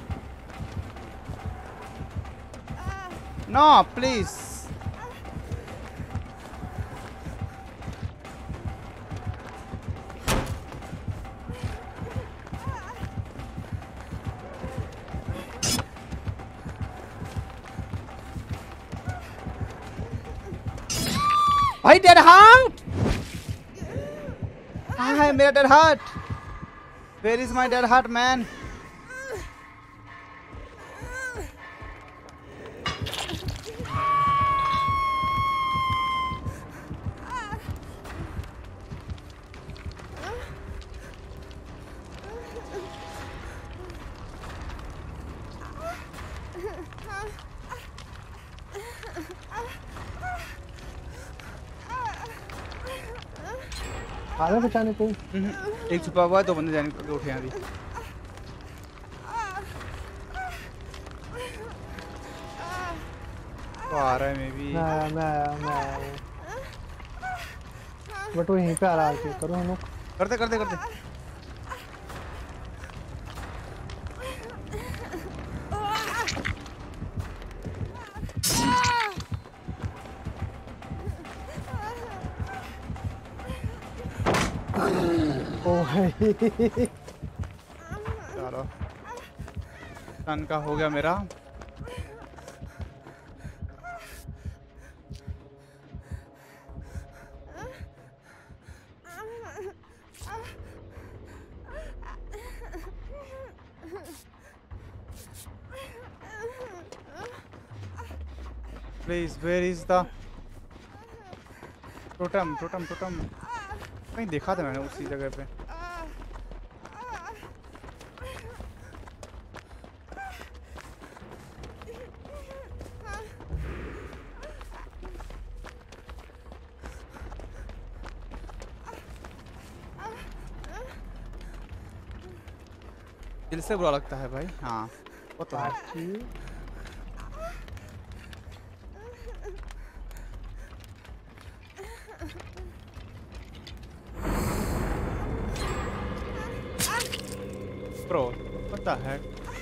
नो प्लीज। भाई डेड हार्ट कहाँ है मेरा dead heart? Where is my dead heart man? आगे बचाने को। एक छुपा हुआ है, दो बंदे जाने को उठे हैं अभी। तो आ रहा है मे बी। मैं आया मैं आया मैं आया। बट वो यहीं पे आ रहा है, करो हम लोग। करते करते करते। ओ भाई चलो टन का हो गया मेरा। Please where is the totem totem totem कहीं देखा था मैंने उसी जगह पे। दिल से बुरा लगता है भाई। हाँ वो तो है। बाकी ब्रो what the heck?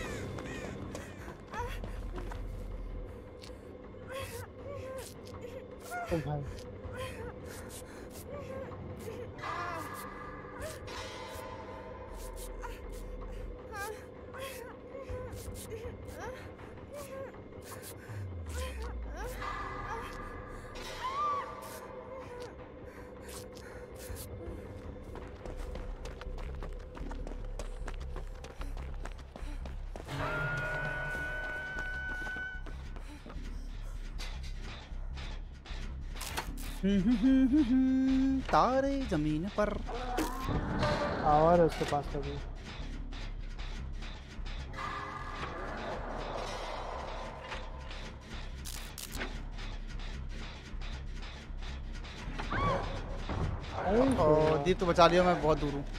ओ भाई तारे जमीन पर। आवाज है उसके पास कभी। ओ दीप तो बचा लिया, मैं बहुत दूर हूँ।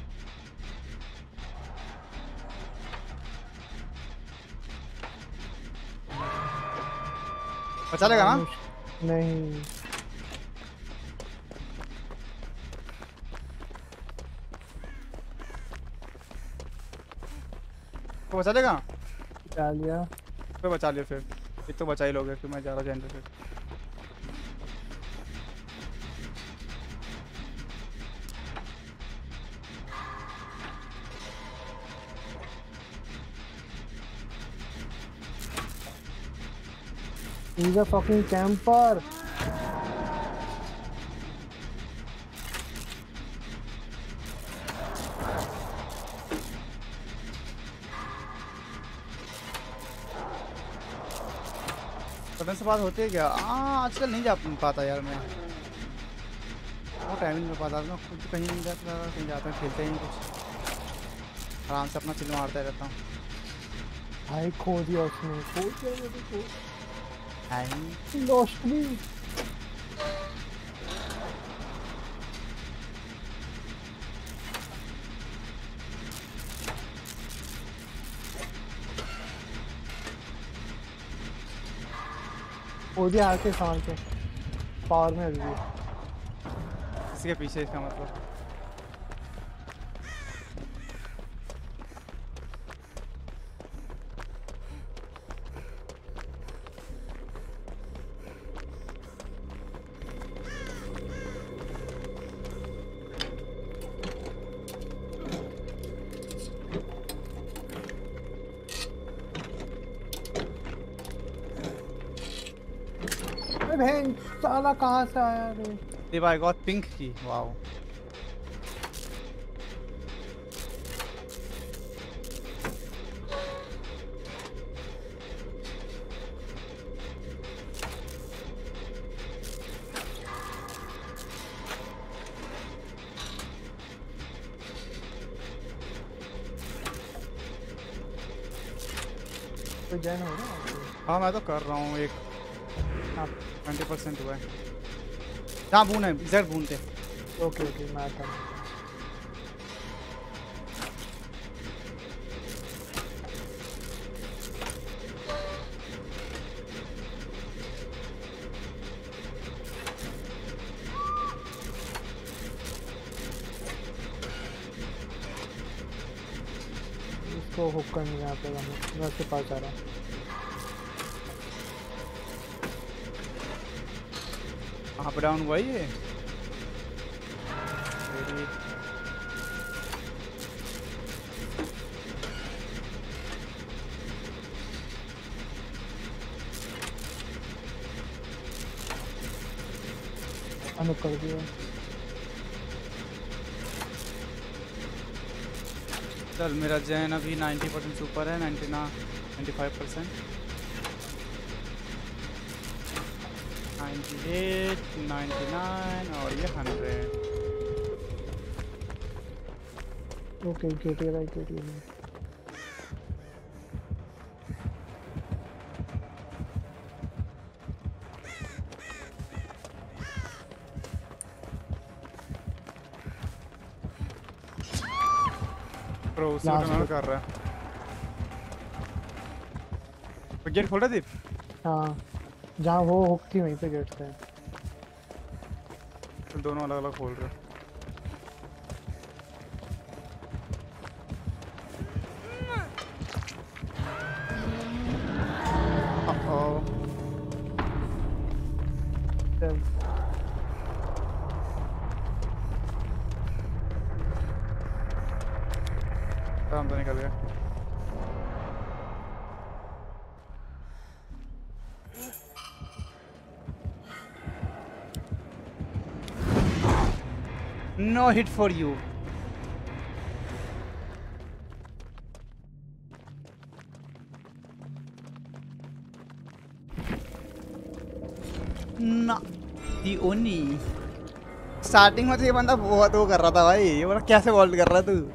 बचा लेगा ना? नहीं तो बचा लेगा? बचा लिया। फिर बचा लिया, फिर एक तो बचा ही लोगे। फिर मैं जा रहा जनरेटर से। He's a fucking camper. पता से बात होती है क्या? हाँ आजकल नहीं जा पाता यार मैं, वो टाइम नहीं मिल पाता। मैं खुद कहीं नहीं जाता, कहीं जाता हूँ खेलते ही नहीं कुछ, आराम से अपना चिल मारता रहता हूँ। भाई खो दिया उसने, खो दिया मेरे को। हाय लॉस्ट भी। खो दिया आके सांस से, पावर में अभी भी। किसी के पीछे, इसका मतलब बहन साला कहाँ से आया रे? If I got pink key, wow. तो जैन हो रहा है? हाँ मैं तो कर रहा हूँ। एक हाँ ट्वेंटी परसेंट हुआ है। जहाँ बून है इधर बून थे। ओके ओके मैं आता हूँ। इसको हुक करने यहाँ पे मैं मैं उसके पास आ रहा हूँ। कहाँ पे डाउन हुआ ये? अनु कर दिया। चल मेरा जैन अभी नाइन्टी परसेंट ऊपर है, नाइन्टी ना ninety five percent. Ninety eight, ninety nine और ये hundred. Okay KT right KT pro उसी Last को hit. कर रहा है। तो गेट खोल रहा दीप? हाँ जहाँ वो हुक थी वहीं पे गेट पे। तो दोनों अलग अलग खोल रहे हैं। Uh-oh. चल काम तो निकल गया। No hit for you. ना दी ओनी। स्टार्टिंग में तो ये बंदा बहुत वो कर रहा था भाई, ये बोला कैसे गोल्ड कर रहा तू।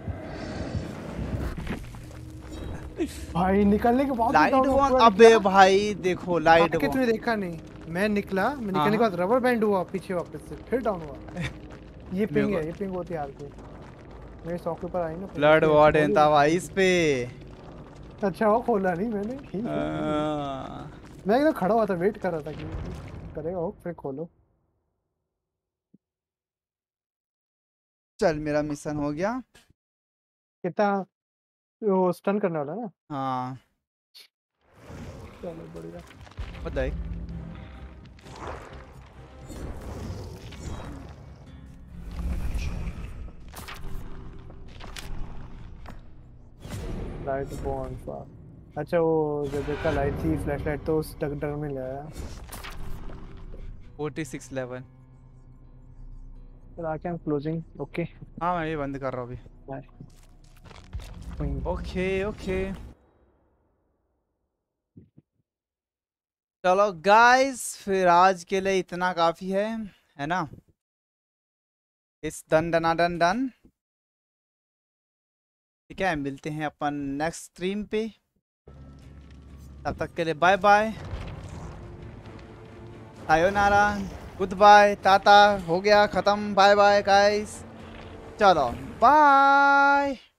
भाई निकलने के बाद लाइट down हुआ, वन, पूरा अबे निकला। भाई देखो लाइट आके वन। तूने देखा नहीं, मैं निकला, मैं निकलने हाँ। के बाद रबर बैंड हुआ पीछे वापस से, फिर डाउन हुआ। ये पिंग मेरे है, ये पिंग होती है हाल की। मेरे सॉक के ऊपर आई ना ping, ब्लड इसलिए वार्डन खोली था नहीं। भाई इस पे। अच्छा वो खोला नहीं मैंने। आ, मैं एकदम खड़ा हुआ था, वेट कर रहा था कि करेगा हो फिर खोलो। चल मेरा मिशन हो गया। कितना वो स्टन करने वाला है ना। हाँ चलो बढ़िया। बताइए। लाइट बॉन्ड का अच्छा वो जब देखा लाइट थी फ्लैश लाइट तो उस डग डग में ले आया। Forty six level. फिर आके हम क्लोजिंग ओके हाँ मैं ये बंद कर रहा हूँ अभी। बाय। ओके ओके चलो गाइस, फिर आज के लिए इतना काफी है है ना। इस डन डना डन डन। ठीक है, मिलते हैं अपन नेक्स्ट स्ट्रीम पे। तब तक के लिए बाय बाय, सायोनारा, गुड बाय, टाटा, हो गया खत्म। बाय बाय गाइस, चलो बाय।